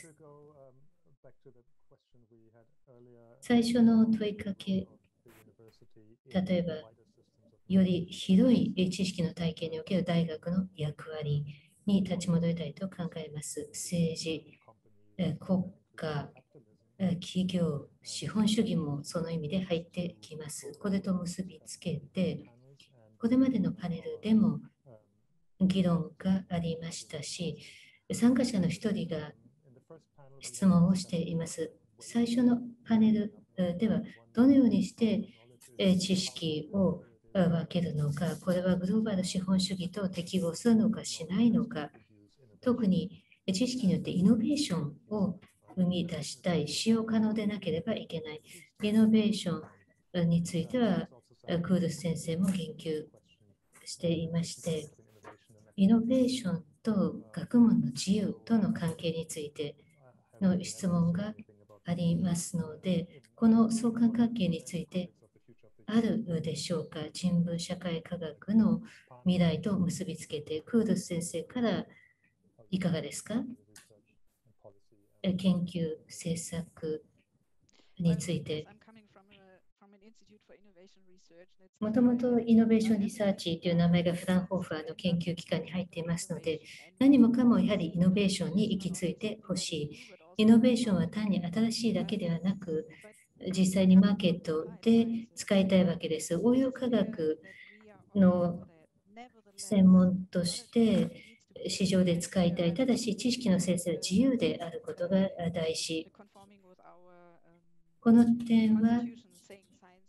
最初の問いかけ、例えば、より広い知識の体系における大学の役割に立ち戻りたいと考えます。政治、国家、企業、資本主義もその意味で入ってきます。これと結びつけて、これまでのパネルでも議論がありましたし、参加者の一人が質問をしています。最初のパネルでは、どのようにして知識を分けるのか、これはグローバル資本主義と適合するのかしないのか、特に知識によってイノベーションを生み出したい、使用可能でなければいけない。イノベーションについては、クールス先生も言及していまして、イノベーションと学問の自由との関係についての質問がありますので、この相関関係についてあるでしょうか。人文社会科学の未来と結びつけて、クールス先生からいかがですか？研究政策について。もともとイノベーションリサーチという名前がフランホーファーの研究機関に入っていますので、何もかもやはりイノベーションに行き着いてほしい。イノベーションは単に新しいだけではなく、実際にマーケットで使いたいわけです。応用科学の専門として市場で使いたい。ただし、知識の生成は自由であることが大事。この点は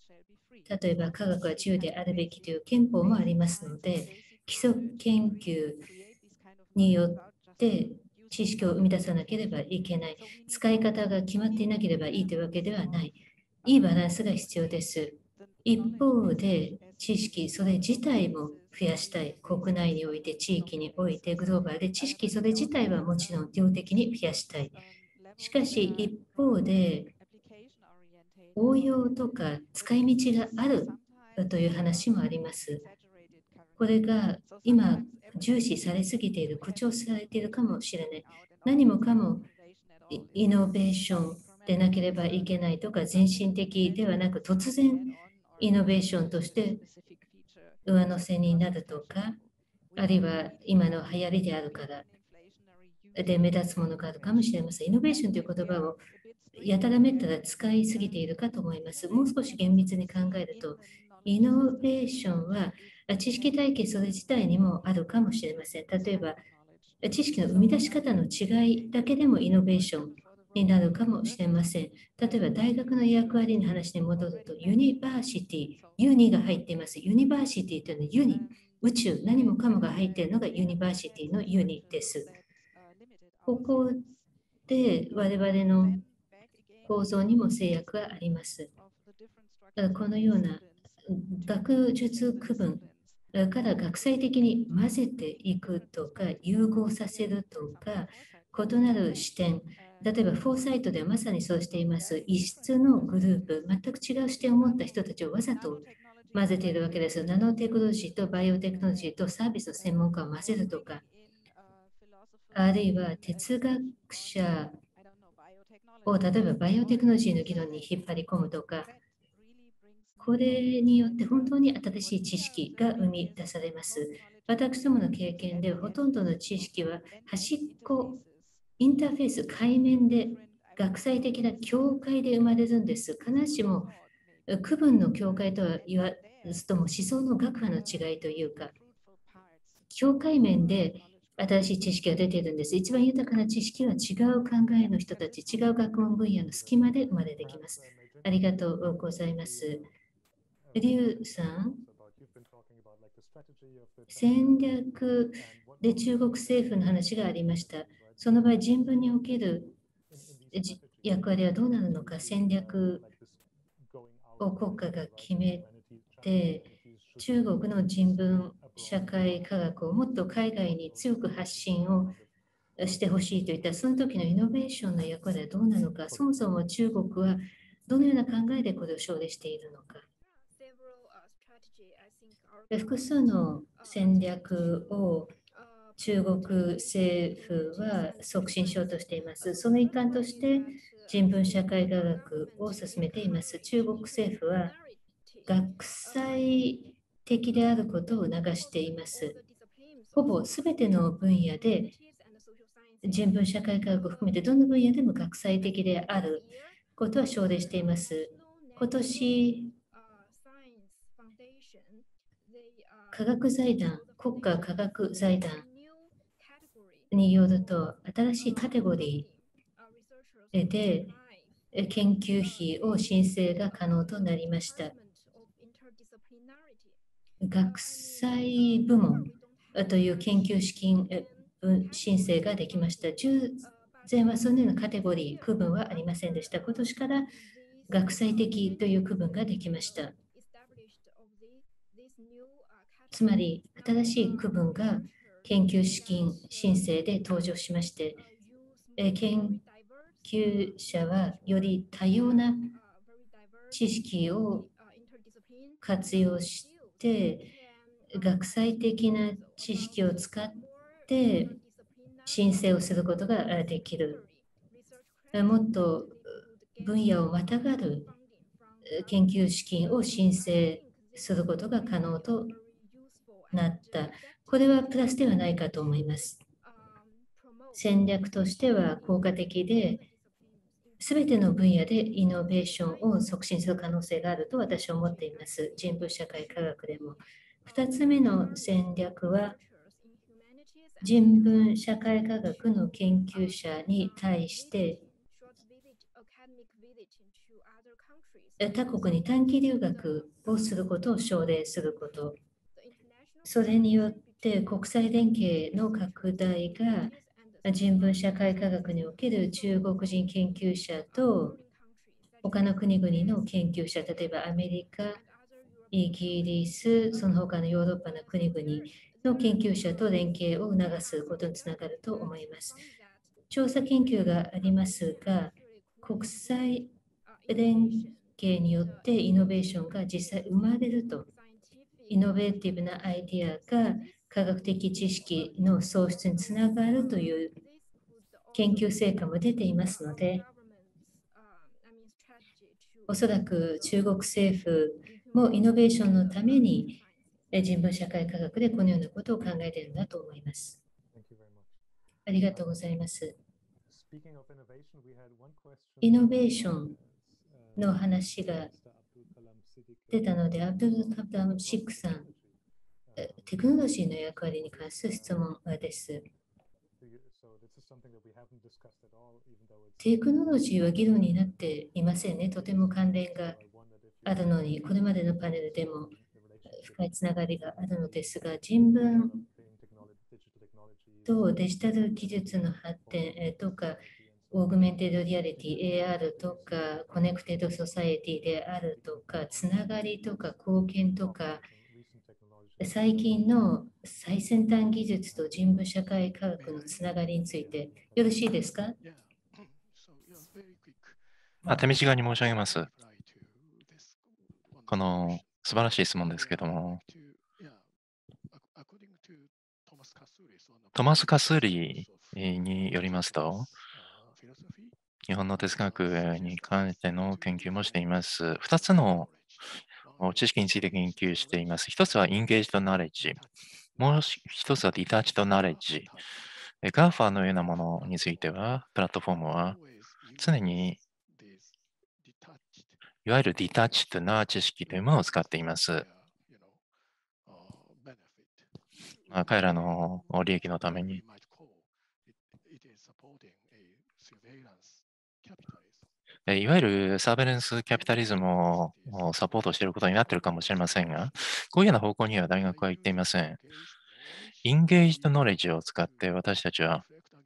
例えば科学は自由であるべきという憲法もありますので、基礎研究によって知識を生み出さなければいけない。使い方が決まっていなければいいというわけではない。いいバランスが必要です。一方で、知識それ自体も増やしたい。国内において、地域において、グローバルで知識それ自体はもちろん量的に増やしたい。しかし、一方で、応用とか使い道があるという話もあります。これが今、重視されすぎている、誇張されているかもしれない。何もかもイノベーションでなければいけないとか、全身的ではなく、突然イノベーションとして上乗せになるとか、あるいは今の流行りであるからで目立つものがあるかもしれません。イノベーションという言葉をやたらめったら使いすぎているかと思います。もう少し厳密に考えると、イノベーションは知識体系それ自体にもあるかもしれません。例えば、知識の生み出し方の違いだけでもイノベーションになるかもしれません。例えば、大学の役割の話に戻ると、ユニバーシティ、ユニが入っています。ユニバーシティというのはユニ、宇宙、何もかもが入っているのがユニバーシティのユニです。ここで我々の構造にも制約があります。このような学術区分から学際的に混ぜていくとか、融合させるとか、異なる視点、例えばフォーサイトではまさにそうしています。異質のグループ、全く違う視点を持った人たちをわざと混ぜているわけです。ナノテクノロジーとバイオテクノロジーとサービスの専門家を混ぜるとか、あるいは哲学者を例えばバイオテクノロジーの議論に引っ張り込むとか、これによって本当に新しい知識が生み出されます。私どもの経験でほとんどの知識は端っこ、インターフェース、界面で学際的な境界で生まれるんです。必ずしも区分の境界とは言わずとも思想の学派の違いというか、境界面で新しい知識が出ているんです。一番豊かな知識は違う考えの人たち、違う学問分野の隙間で生まれてきます。ありがとうございます。リュウさん、戦略で中国政府の話がありました。その場合、人文における役割はどうなるのか、戦略を国家が決めて、中国の人文社会科学をもっと海外に強く発信をしてほしいといった、その時のイノベーションの役割はどうなのか、そもそも中国はどのような考えでこれを奨励しているのか。複数の戦略を中国政府は促進しようとしています。その一環として人文社会科学を進めています。中国政府は学際的であることを促しています。ほぼすべての分野で人文社会科学を含めてどの分野でも学際的であることは奨励しています。今年、科学財団、国家科学財団によると、新しいカテゴリーで研究費を申請が可能となりました。学際部門という研究資金申請ができました。従前はそのようなカテゴリー、区分はありませんでした。今年から学際的という区分ができました。つまり、新しい区分が研究資金申請で登場しまして、研究者はより多様な知識を活用して、学際的な知識を使って申請をすることができる。もっと分野をまたがる研究資金を申請することが可能となった。これはプラスではないかと思います。戦略としては効果的で、すべての分野でイノベーションを促進する可能性があると私は思っています。人文社会科学でも。ふたつめの戦略は、人文社会科学の研究者に対して、 他国に短期留学をすることを奨励すること、それによって国際連携の拡大が人文社会科学における中国人研究者と他の国々の研究者、例えばアメリカ、イギリス、その他のヨーロッパの国々の研究者と連携を促すことにつながると思います。調査研究がありますが、国際連携によってイノベーションが実際生まれると、イノベーティブなアイディアが科学的知識の創出につながるという研究成果も出ていますので、おそらく中国政府もイノベーションのために人文社会科学でこのようなことを考えているんだと思います。ありがとうございます。イノベーションの話が出たので、アブドゥル・カブダム・シックさん、テクノロジーの役割に関する質問です。テクノロジーは議論になっていませんね。とても関連があるのに、これまでのパネルでも深いつながりがあるのですが、人文とデジタル技術の発展とか、オーグメンテッドリアリティ、エーアール とか、コネクテッドソサエティであるとか、つながりとか、貢献とか、最近の最先端技術と人文社会科学のつながりについてよろしいですか？ あ、手短に申し上げます。この素晴らしい質問ですけども、トマス・カスーリによりますと、日本の哲学に関しての研究もしています。ふたつの知識について研究しています。ひとつは Engaged Knowledge。もう一つは Detached Knowledge。ガーファー のようなものについては、プラットフォームは常にいわゆる Detached な知識というものを使っています。まあ、彼らの利益のために。いわゆるサーベレンスキャピタリズムをサポートしていることになっているかもしれませんが、こういうような方向には大学は行っていません。インゲージドノレッジを使って私たちは、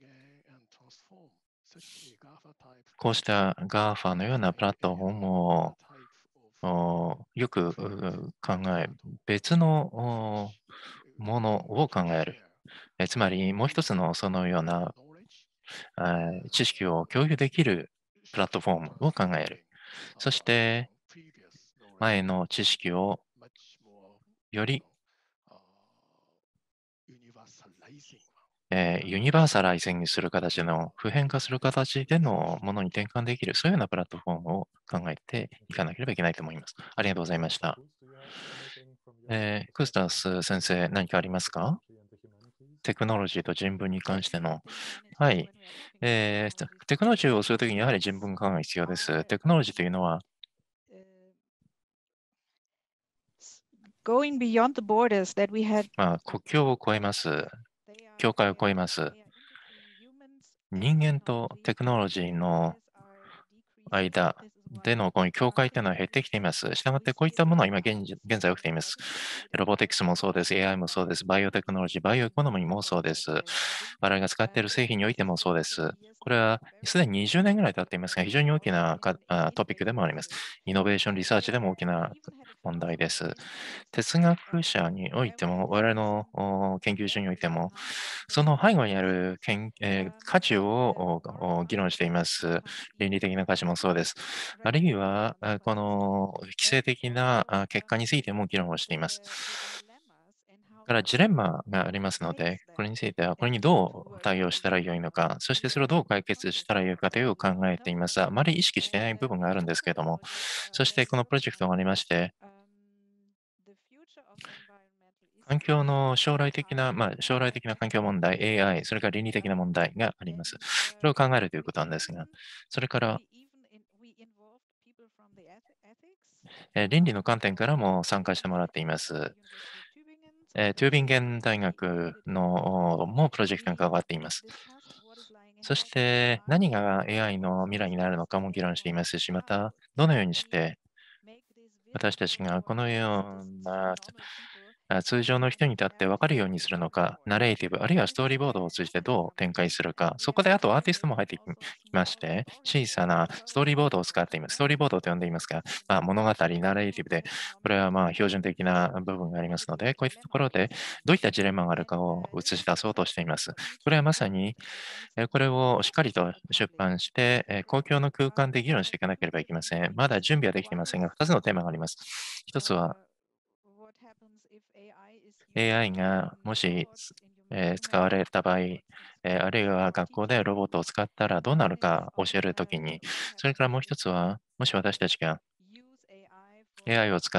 こうした ガーファー のようなプラットフォームをよく考え、別のものを考える。つまり、もう一つのそのような知識を共有できるプラットフォームを考える。そして、前の知識をよりえー、ユニバーサライズングする形の、普遍化する形でのものに転換できる、そういうようなプラットフォームを考えていかなければいけないと思います。ありがとうございました。えー、クスタス先生、何かありますか？テクノロジーと人文に関しての。はい。えー、テクノロジーをするときにやはり人文化が必要です。テクノロジーというのは、 Going beyond the borders that we had まあ、国境を越えます。境界を越えます。人間とテクノロジーの間でのこの境界というのは減ってきています。したがってこういったものは今現現在起きています。ロボティクスもそうです。エーアイ もそうです。バイオテクノロジー、バイオエコノミーもそうです。我々が使っている製品においてもそうです。これはすでににじゅうねんぐらい経っていますが、非常に大きなトピックでもあります。イノベーションリサーチでも大きな問題です。哲学者においても、我々の研究所においても、その背後にある研、えー、価値を議論しています。倫理的な価値もそうです。あるいは、この規制的な結果についても議論をしています。からジレンマがありますので、これについては、これにどう対応したらよいのか、そしてそれをどう解決したらよいかという考えています。あまり意識していない部分があるんですけれども、そしてこのプロジェクトがありまして、環境の将来的な、まあ、将来的な環境問題、エーアイ、それから倫理的な問題があります。それを考えるということなんですが、それから、え倫理の観点からも参加してもらっています。えトゥービンゲン大学のもプロジェクトに関わっています。 そして何が エーアイ の未来になるのかも議論していますし、またどのようにして私たちがこのようなあ通常の人に立って分かるようにするのか、ナレーティブ、あるいはストーリーボードを通じてどう展開するか、そこであとアーティストも入ってきまして、小さなストーリーボードを使っています。ストーリーボードと呼んでいますが、まあ、物語、ナレーティブで、これはまあ標準的な部分がありますので、こういったところでどういったジレンマがあるかを映し出そうとしています。これはまさに、えこれをしっかりと出版して、え公共の空間で議論していかなければいけません。まだ準備はできていませんが、ふたつのテーマがあります。一つは、エーアイ がもし、えー使われた場合、えーあるいは学校でロボットを使ったらどうなるか教えるときに、それからもう一つは、もし私たちが エーアイ を使って、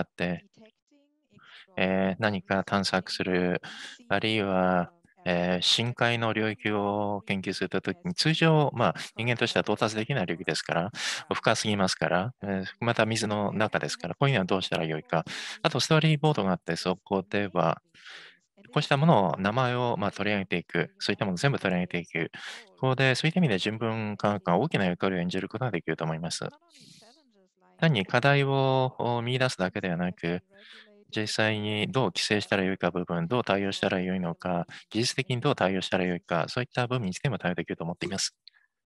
えー何か探索する、あるいは、えー深海の領域を研究するときに、通常、まあ、人間としては到達できない領域ですから、深すぎますから、えーまた水の中ですから、こういうのはどうしたらよいか。あと、ストーリーボードがあって、そこでは、こうしたものを、名前をまあ取り上げていく、そういったものを全部取り上げていく。ここで、そういった意味で人文科学が大きな役割を演じることができると思います。単に課題を見出すだけではなく、実際にどう規制したらよいか部分、どう対応したらよいのか、技術的にどう対応したらよいか、そういった部分についても対応できると思っています。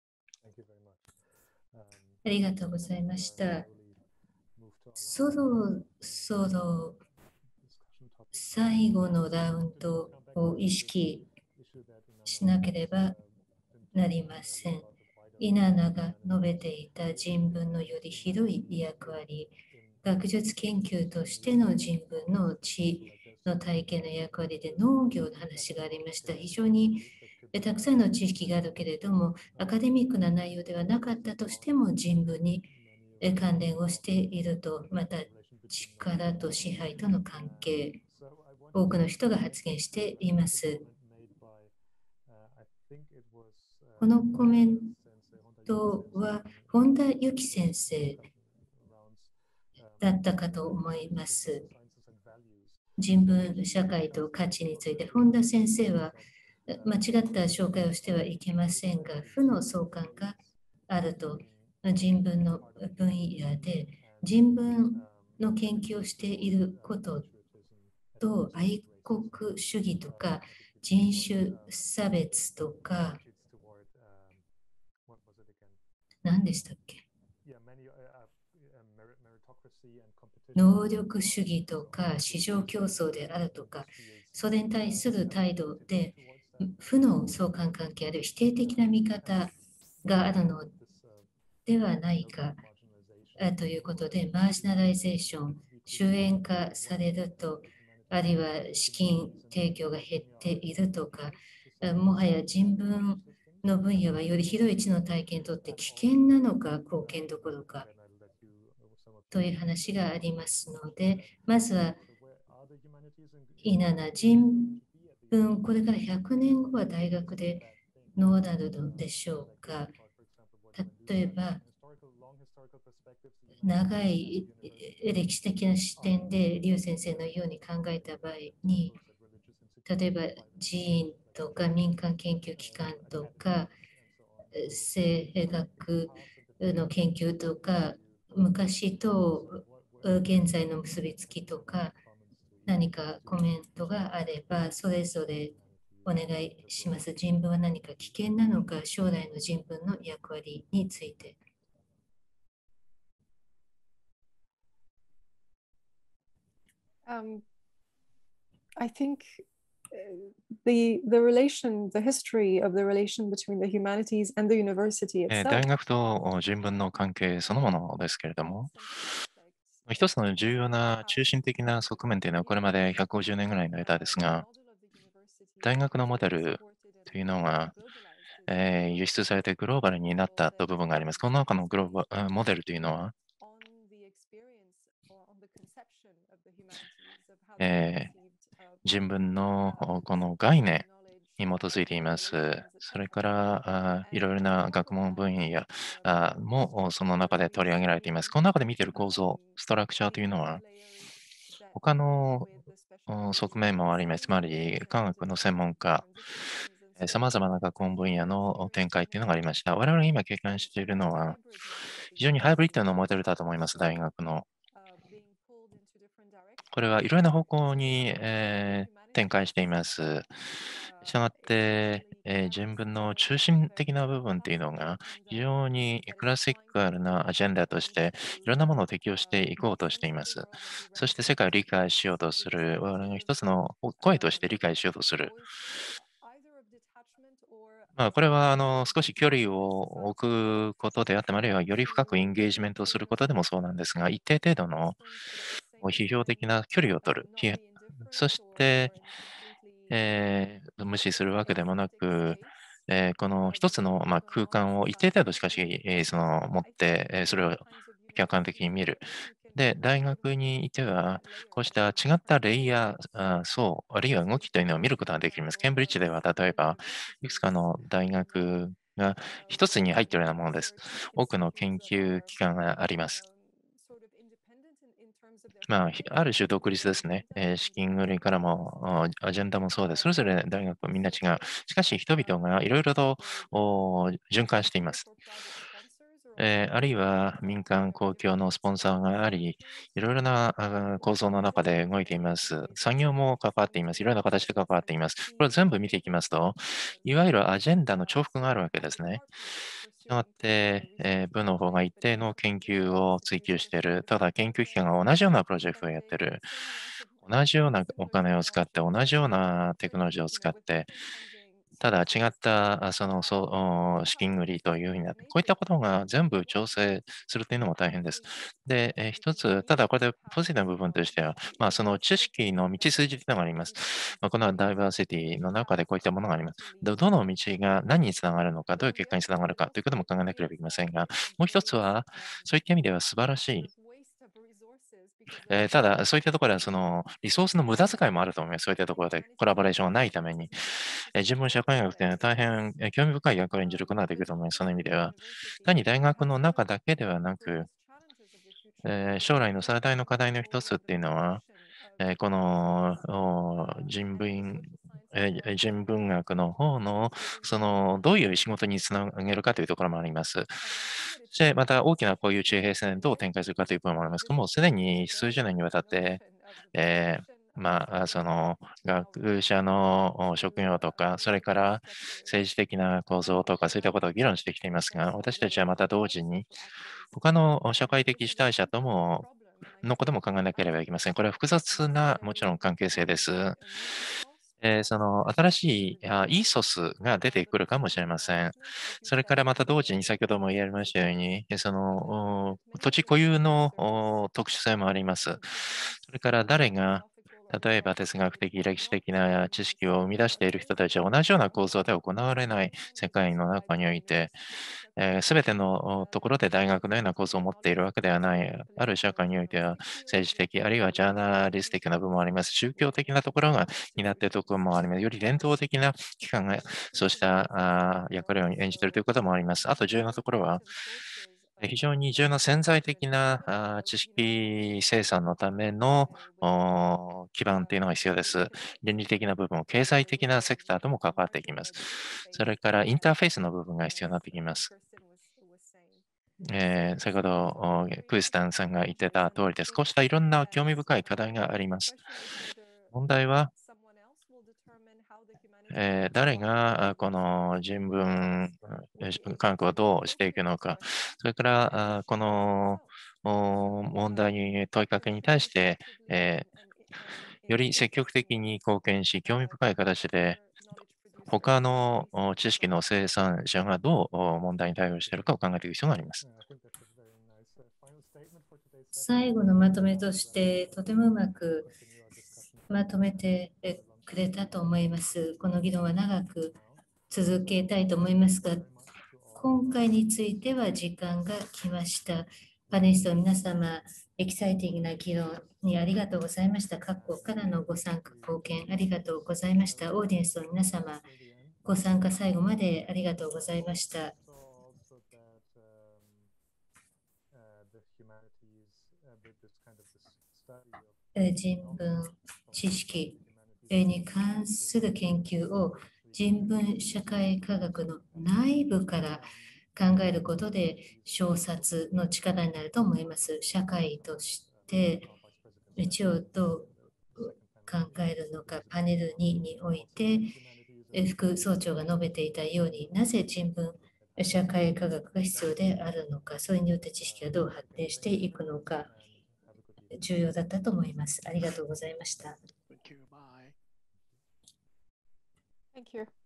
ありがとうございました。そろそろ最後のラウンドを意識しなければなりません。稲名が述べていた人文のより広い役割、学術研究としての人文の知の体験の役割で農業の話がありました。非常にたくさんの知識があるけれども、アカデミックな内容ではなかったとしても人文に関連をしていると、また力と支配との関係、多くの人が発言しています。このコメントは本田由紀先生だったかと思います。人文社会と価値について、本田先生は間違った紹介をしてはいけませんが、負の相関があると、人文の分野で人文の研究をしていることと愛国主義とか人種差別とか何でしたっけ、能力主義とか市場競争であるとか、それに対する態度で負の相関関係ある否定的な見方があるのではないかということで、マージナライゼーション、終焉化されると、あるいは資金提供が減っているとか、もはや人文の分野はより広い知の体験にとって危険なのか、貢献どころかという話がありますので、まずは、稲名人文、これからひゃくねんごは大学でどうなるのでしょうか。例えば、長い歴史的な視点で、劉先生のように考えた場合に、例えば寺院とか民間研究機関とか、生学の研究とか、昔と現在の結びつきとか、何かコメントがあれば、それぞれお願いします。人文は何か危険なのか、将来の人文の役割について。 Um, I think the the relation, the history of the relation between the humanities and the university えー itself. 大学と人文の関係そのものですけれども、一つの重要な中心的な側面というのはこれまでひゃくごじゅうねんぐらいの間ですが、大学のモデルというのが、えー輸出されてグローバルになったという部分があります。この中のグローバあモデルというのは、えー人文のこの概念に基づいています。それからあいろいろな学問分野あもその中で取り上げられています。この中で見ている構造、ストラクチャーというのは、他のお側面もあります。つまり科学の専門家、 さまざまな学問分野の展開というのがありました。我々が今経験しているのは、非常にハイブリッドなモデルだと思います、大学の。これはいろいろな方向に、えー展開しています。したがって、えー人文の中心的な部分というのが非常にクラシックなアジェンダとしていろんなものを適用していこうとしています。そして世界を理解しようとする、我々が一つの声として理解しようとする。まあ、これはあの少し距離を置くことであっても、あるいはより深くエンゲージメントをすることでもそうなんですが、一定程度の批評的な距離を取る。批そして、えー無視するわけでもなく、えーこの一つの、まあ、空間を一定程度しかし、えーその持って、えーそれを客観的に見る。で、大学にいては、こうした違ったレイヤー、あ層、あるいは動きというのを見ることができます。ケンブリッジでは、例えば、いくつかの大学が一つに入っているようなものです。多くの研究機関があります。まあ、ひある種独立ですね。えー資金繰りからも、あアジェンダもそうです。それぞれ大学みんな違う。しかし、人々がいろいろとお循環しています。えーあるいは民間公共のスポンサーがあり、いろいろなあ構造の中で動いています。産業も関わっています。いろいろな形で関わっています。これを全部見ていきますと、いわゆるアジェンダの重複があるわけですね。したがって、えー部の方が一定の研究を追求している。ただ、研究機関が同じようなプロジェクトをやっている。同じようなお金を使って、同じようなテクノロジーを使って、ただ違ったあそのそう資金繰りというふうになって、こういったことが全部調整するというのも大変です。で、えー一つ、ただこれでポジティブな部分としては、まあ、その知識の道筋というのがあります。まあ、このダイバーシティの中でこういったものがあります。どどの道が何につながるのか、どういう結果につながるかということも考えなければいけませんが、もう一つは、そういった意味では素晴らしい。えーただ、そういったところは、その、リソースの無駄遣いもあると思います。そういったところでコラボレーションがないために。えー自分社会学というのは大変えー興味深い役割を演じることができると思います。その意味では。単に大学の中だけではなく、えー将来の最大の課題の一つっていうのは、えーこのお人文、えー人文学の方の、その、どういう仕事につなげるかというところもあります。そして、また大きなこういう地平線をどう展開するかという部分もありますけども、うすでに数十年にわたって、えーまあ、その学者のお職業とか、それから政治的な構造とか、そういったことを議論してきていますが、私たちはまた同時に、他の社会的主体者とものことも考えなければいけません。これは複雑なもちろん関係性です。えーその新しいあイーソスが出てくるかもしれません。それからまた同時に先ほども言われましたように、えそのお土地固有のお特殊性もあります。それから誰が例えば哲学的、歴史的な知識を生み出している人たちは同じような構造で行われない世界の中において、す、えー、べ、てのおところで大学のような構造を持っているわけではない。ある社会においては政治的、あるいはジャーナリスティックな部分もあります。宗教的なところが担っているところもあります。より伝統的な機関がそうしたあ役割を演じているということもあります。あと重要なところは、非常に重要な潜在的なあ知識生産のためのお基盤というのが必要です。倫理的な部分、経済的なセクターとも関わっていきます。それからインターフェースの部分が必要になってきます。えー先ほどおクースタンさんが言ってた通りです。こうしたいろんな興味深い課題があります。問題は、えー誰があこの人文えー科学をどうしていくのか、それからあこのお問題に問いかけに対して、えーより積極的に貢献し、興味深い形で他のお知識の生産者がどうお問題に対応しているかを考えていく必要があります。 最後のまとめとして、とてもうまくまとめてくれたと思います。この議論は長く続けたいと思いますが、今回については時間が来ました。パネリストの皆様、エキサイティングな議論にありがとうございました。各国からのご参加、貢献ありがとうございました。オーディエンスの皆様、ご参加最後までありがとうございました。人文知識に関する研究を人文社会科学の内部から考えることで小説の力になると思います。社会として一応どう考えるのか、パネルににおいて副総長が述べていたように、なぜ人文社会科学が必要であるのか、それによって知識がどう発展していくのか、重要だったと思います。ありがとうございました。 Thank you.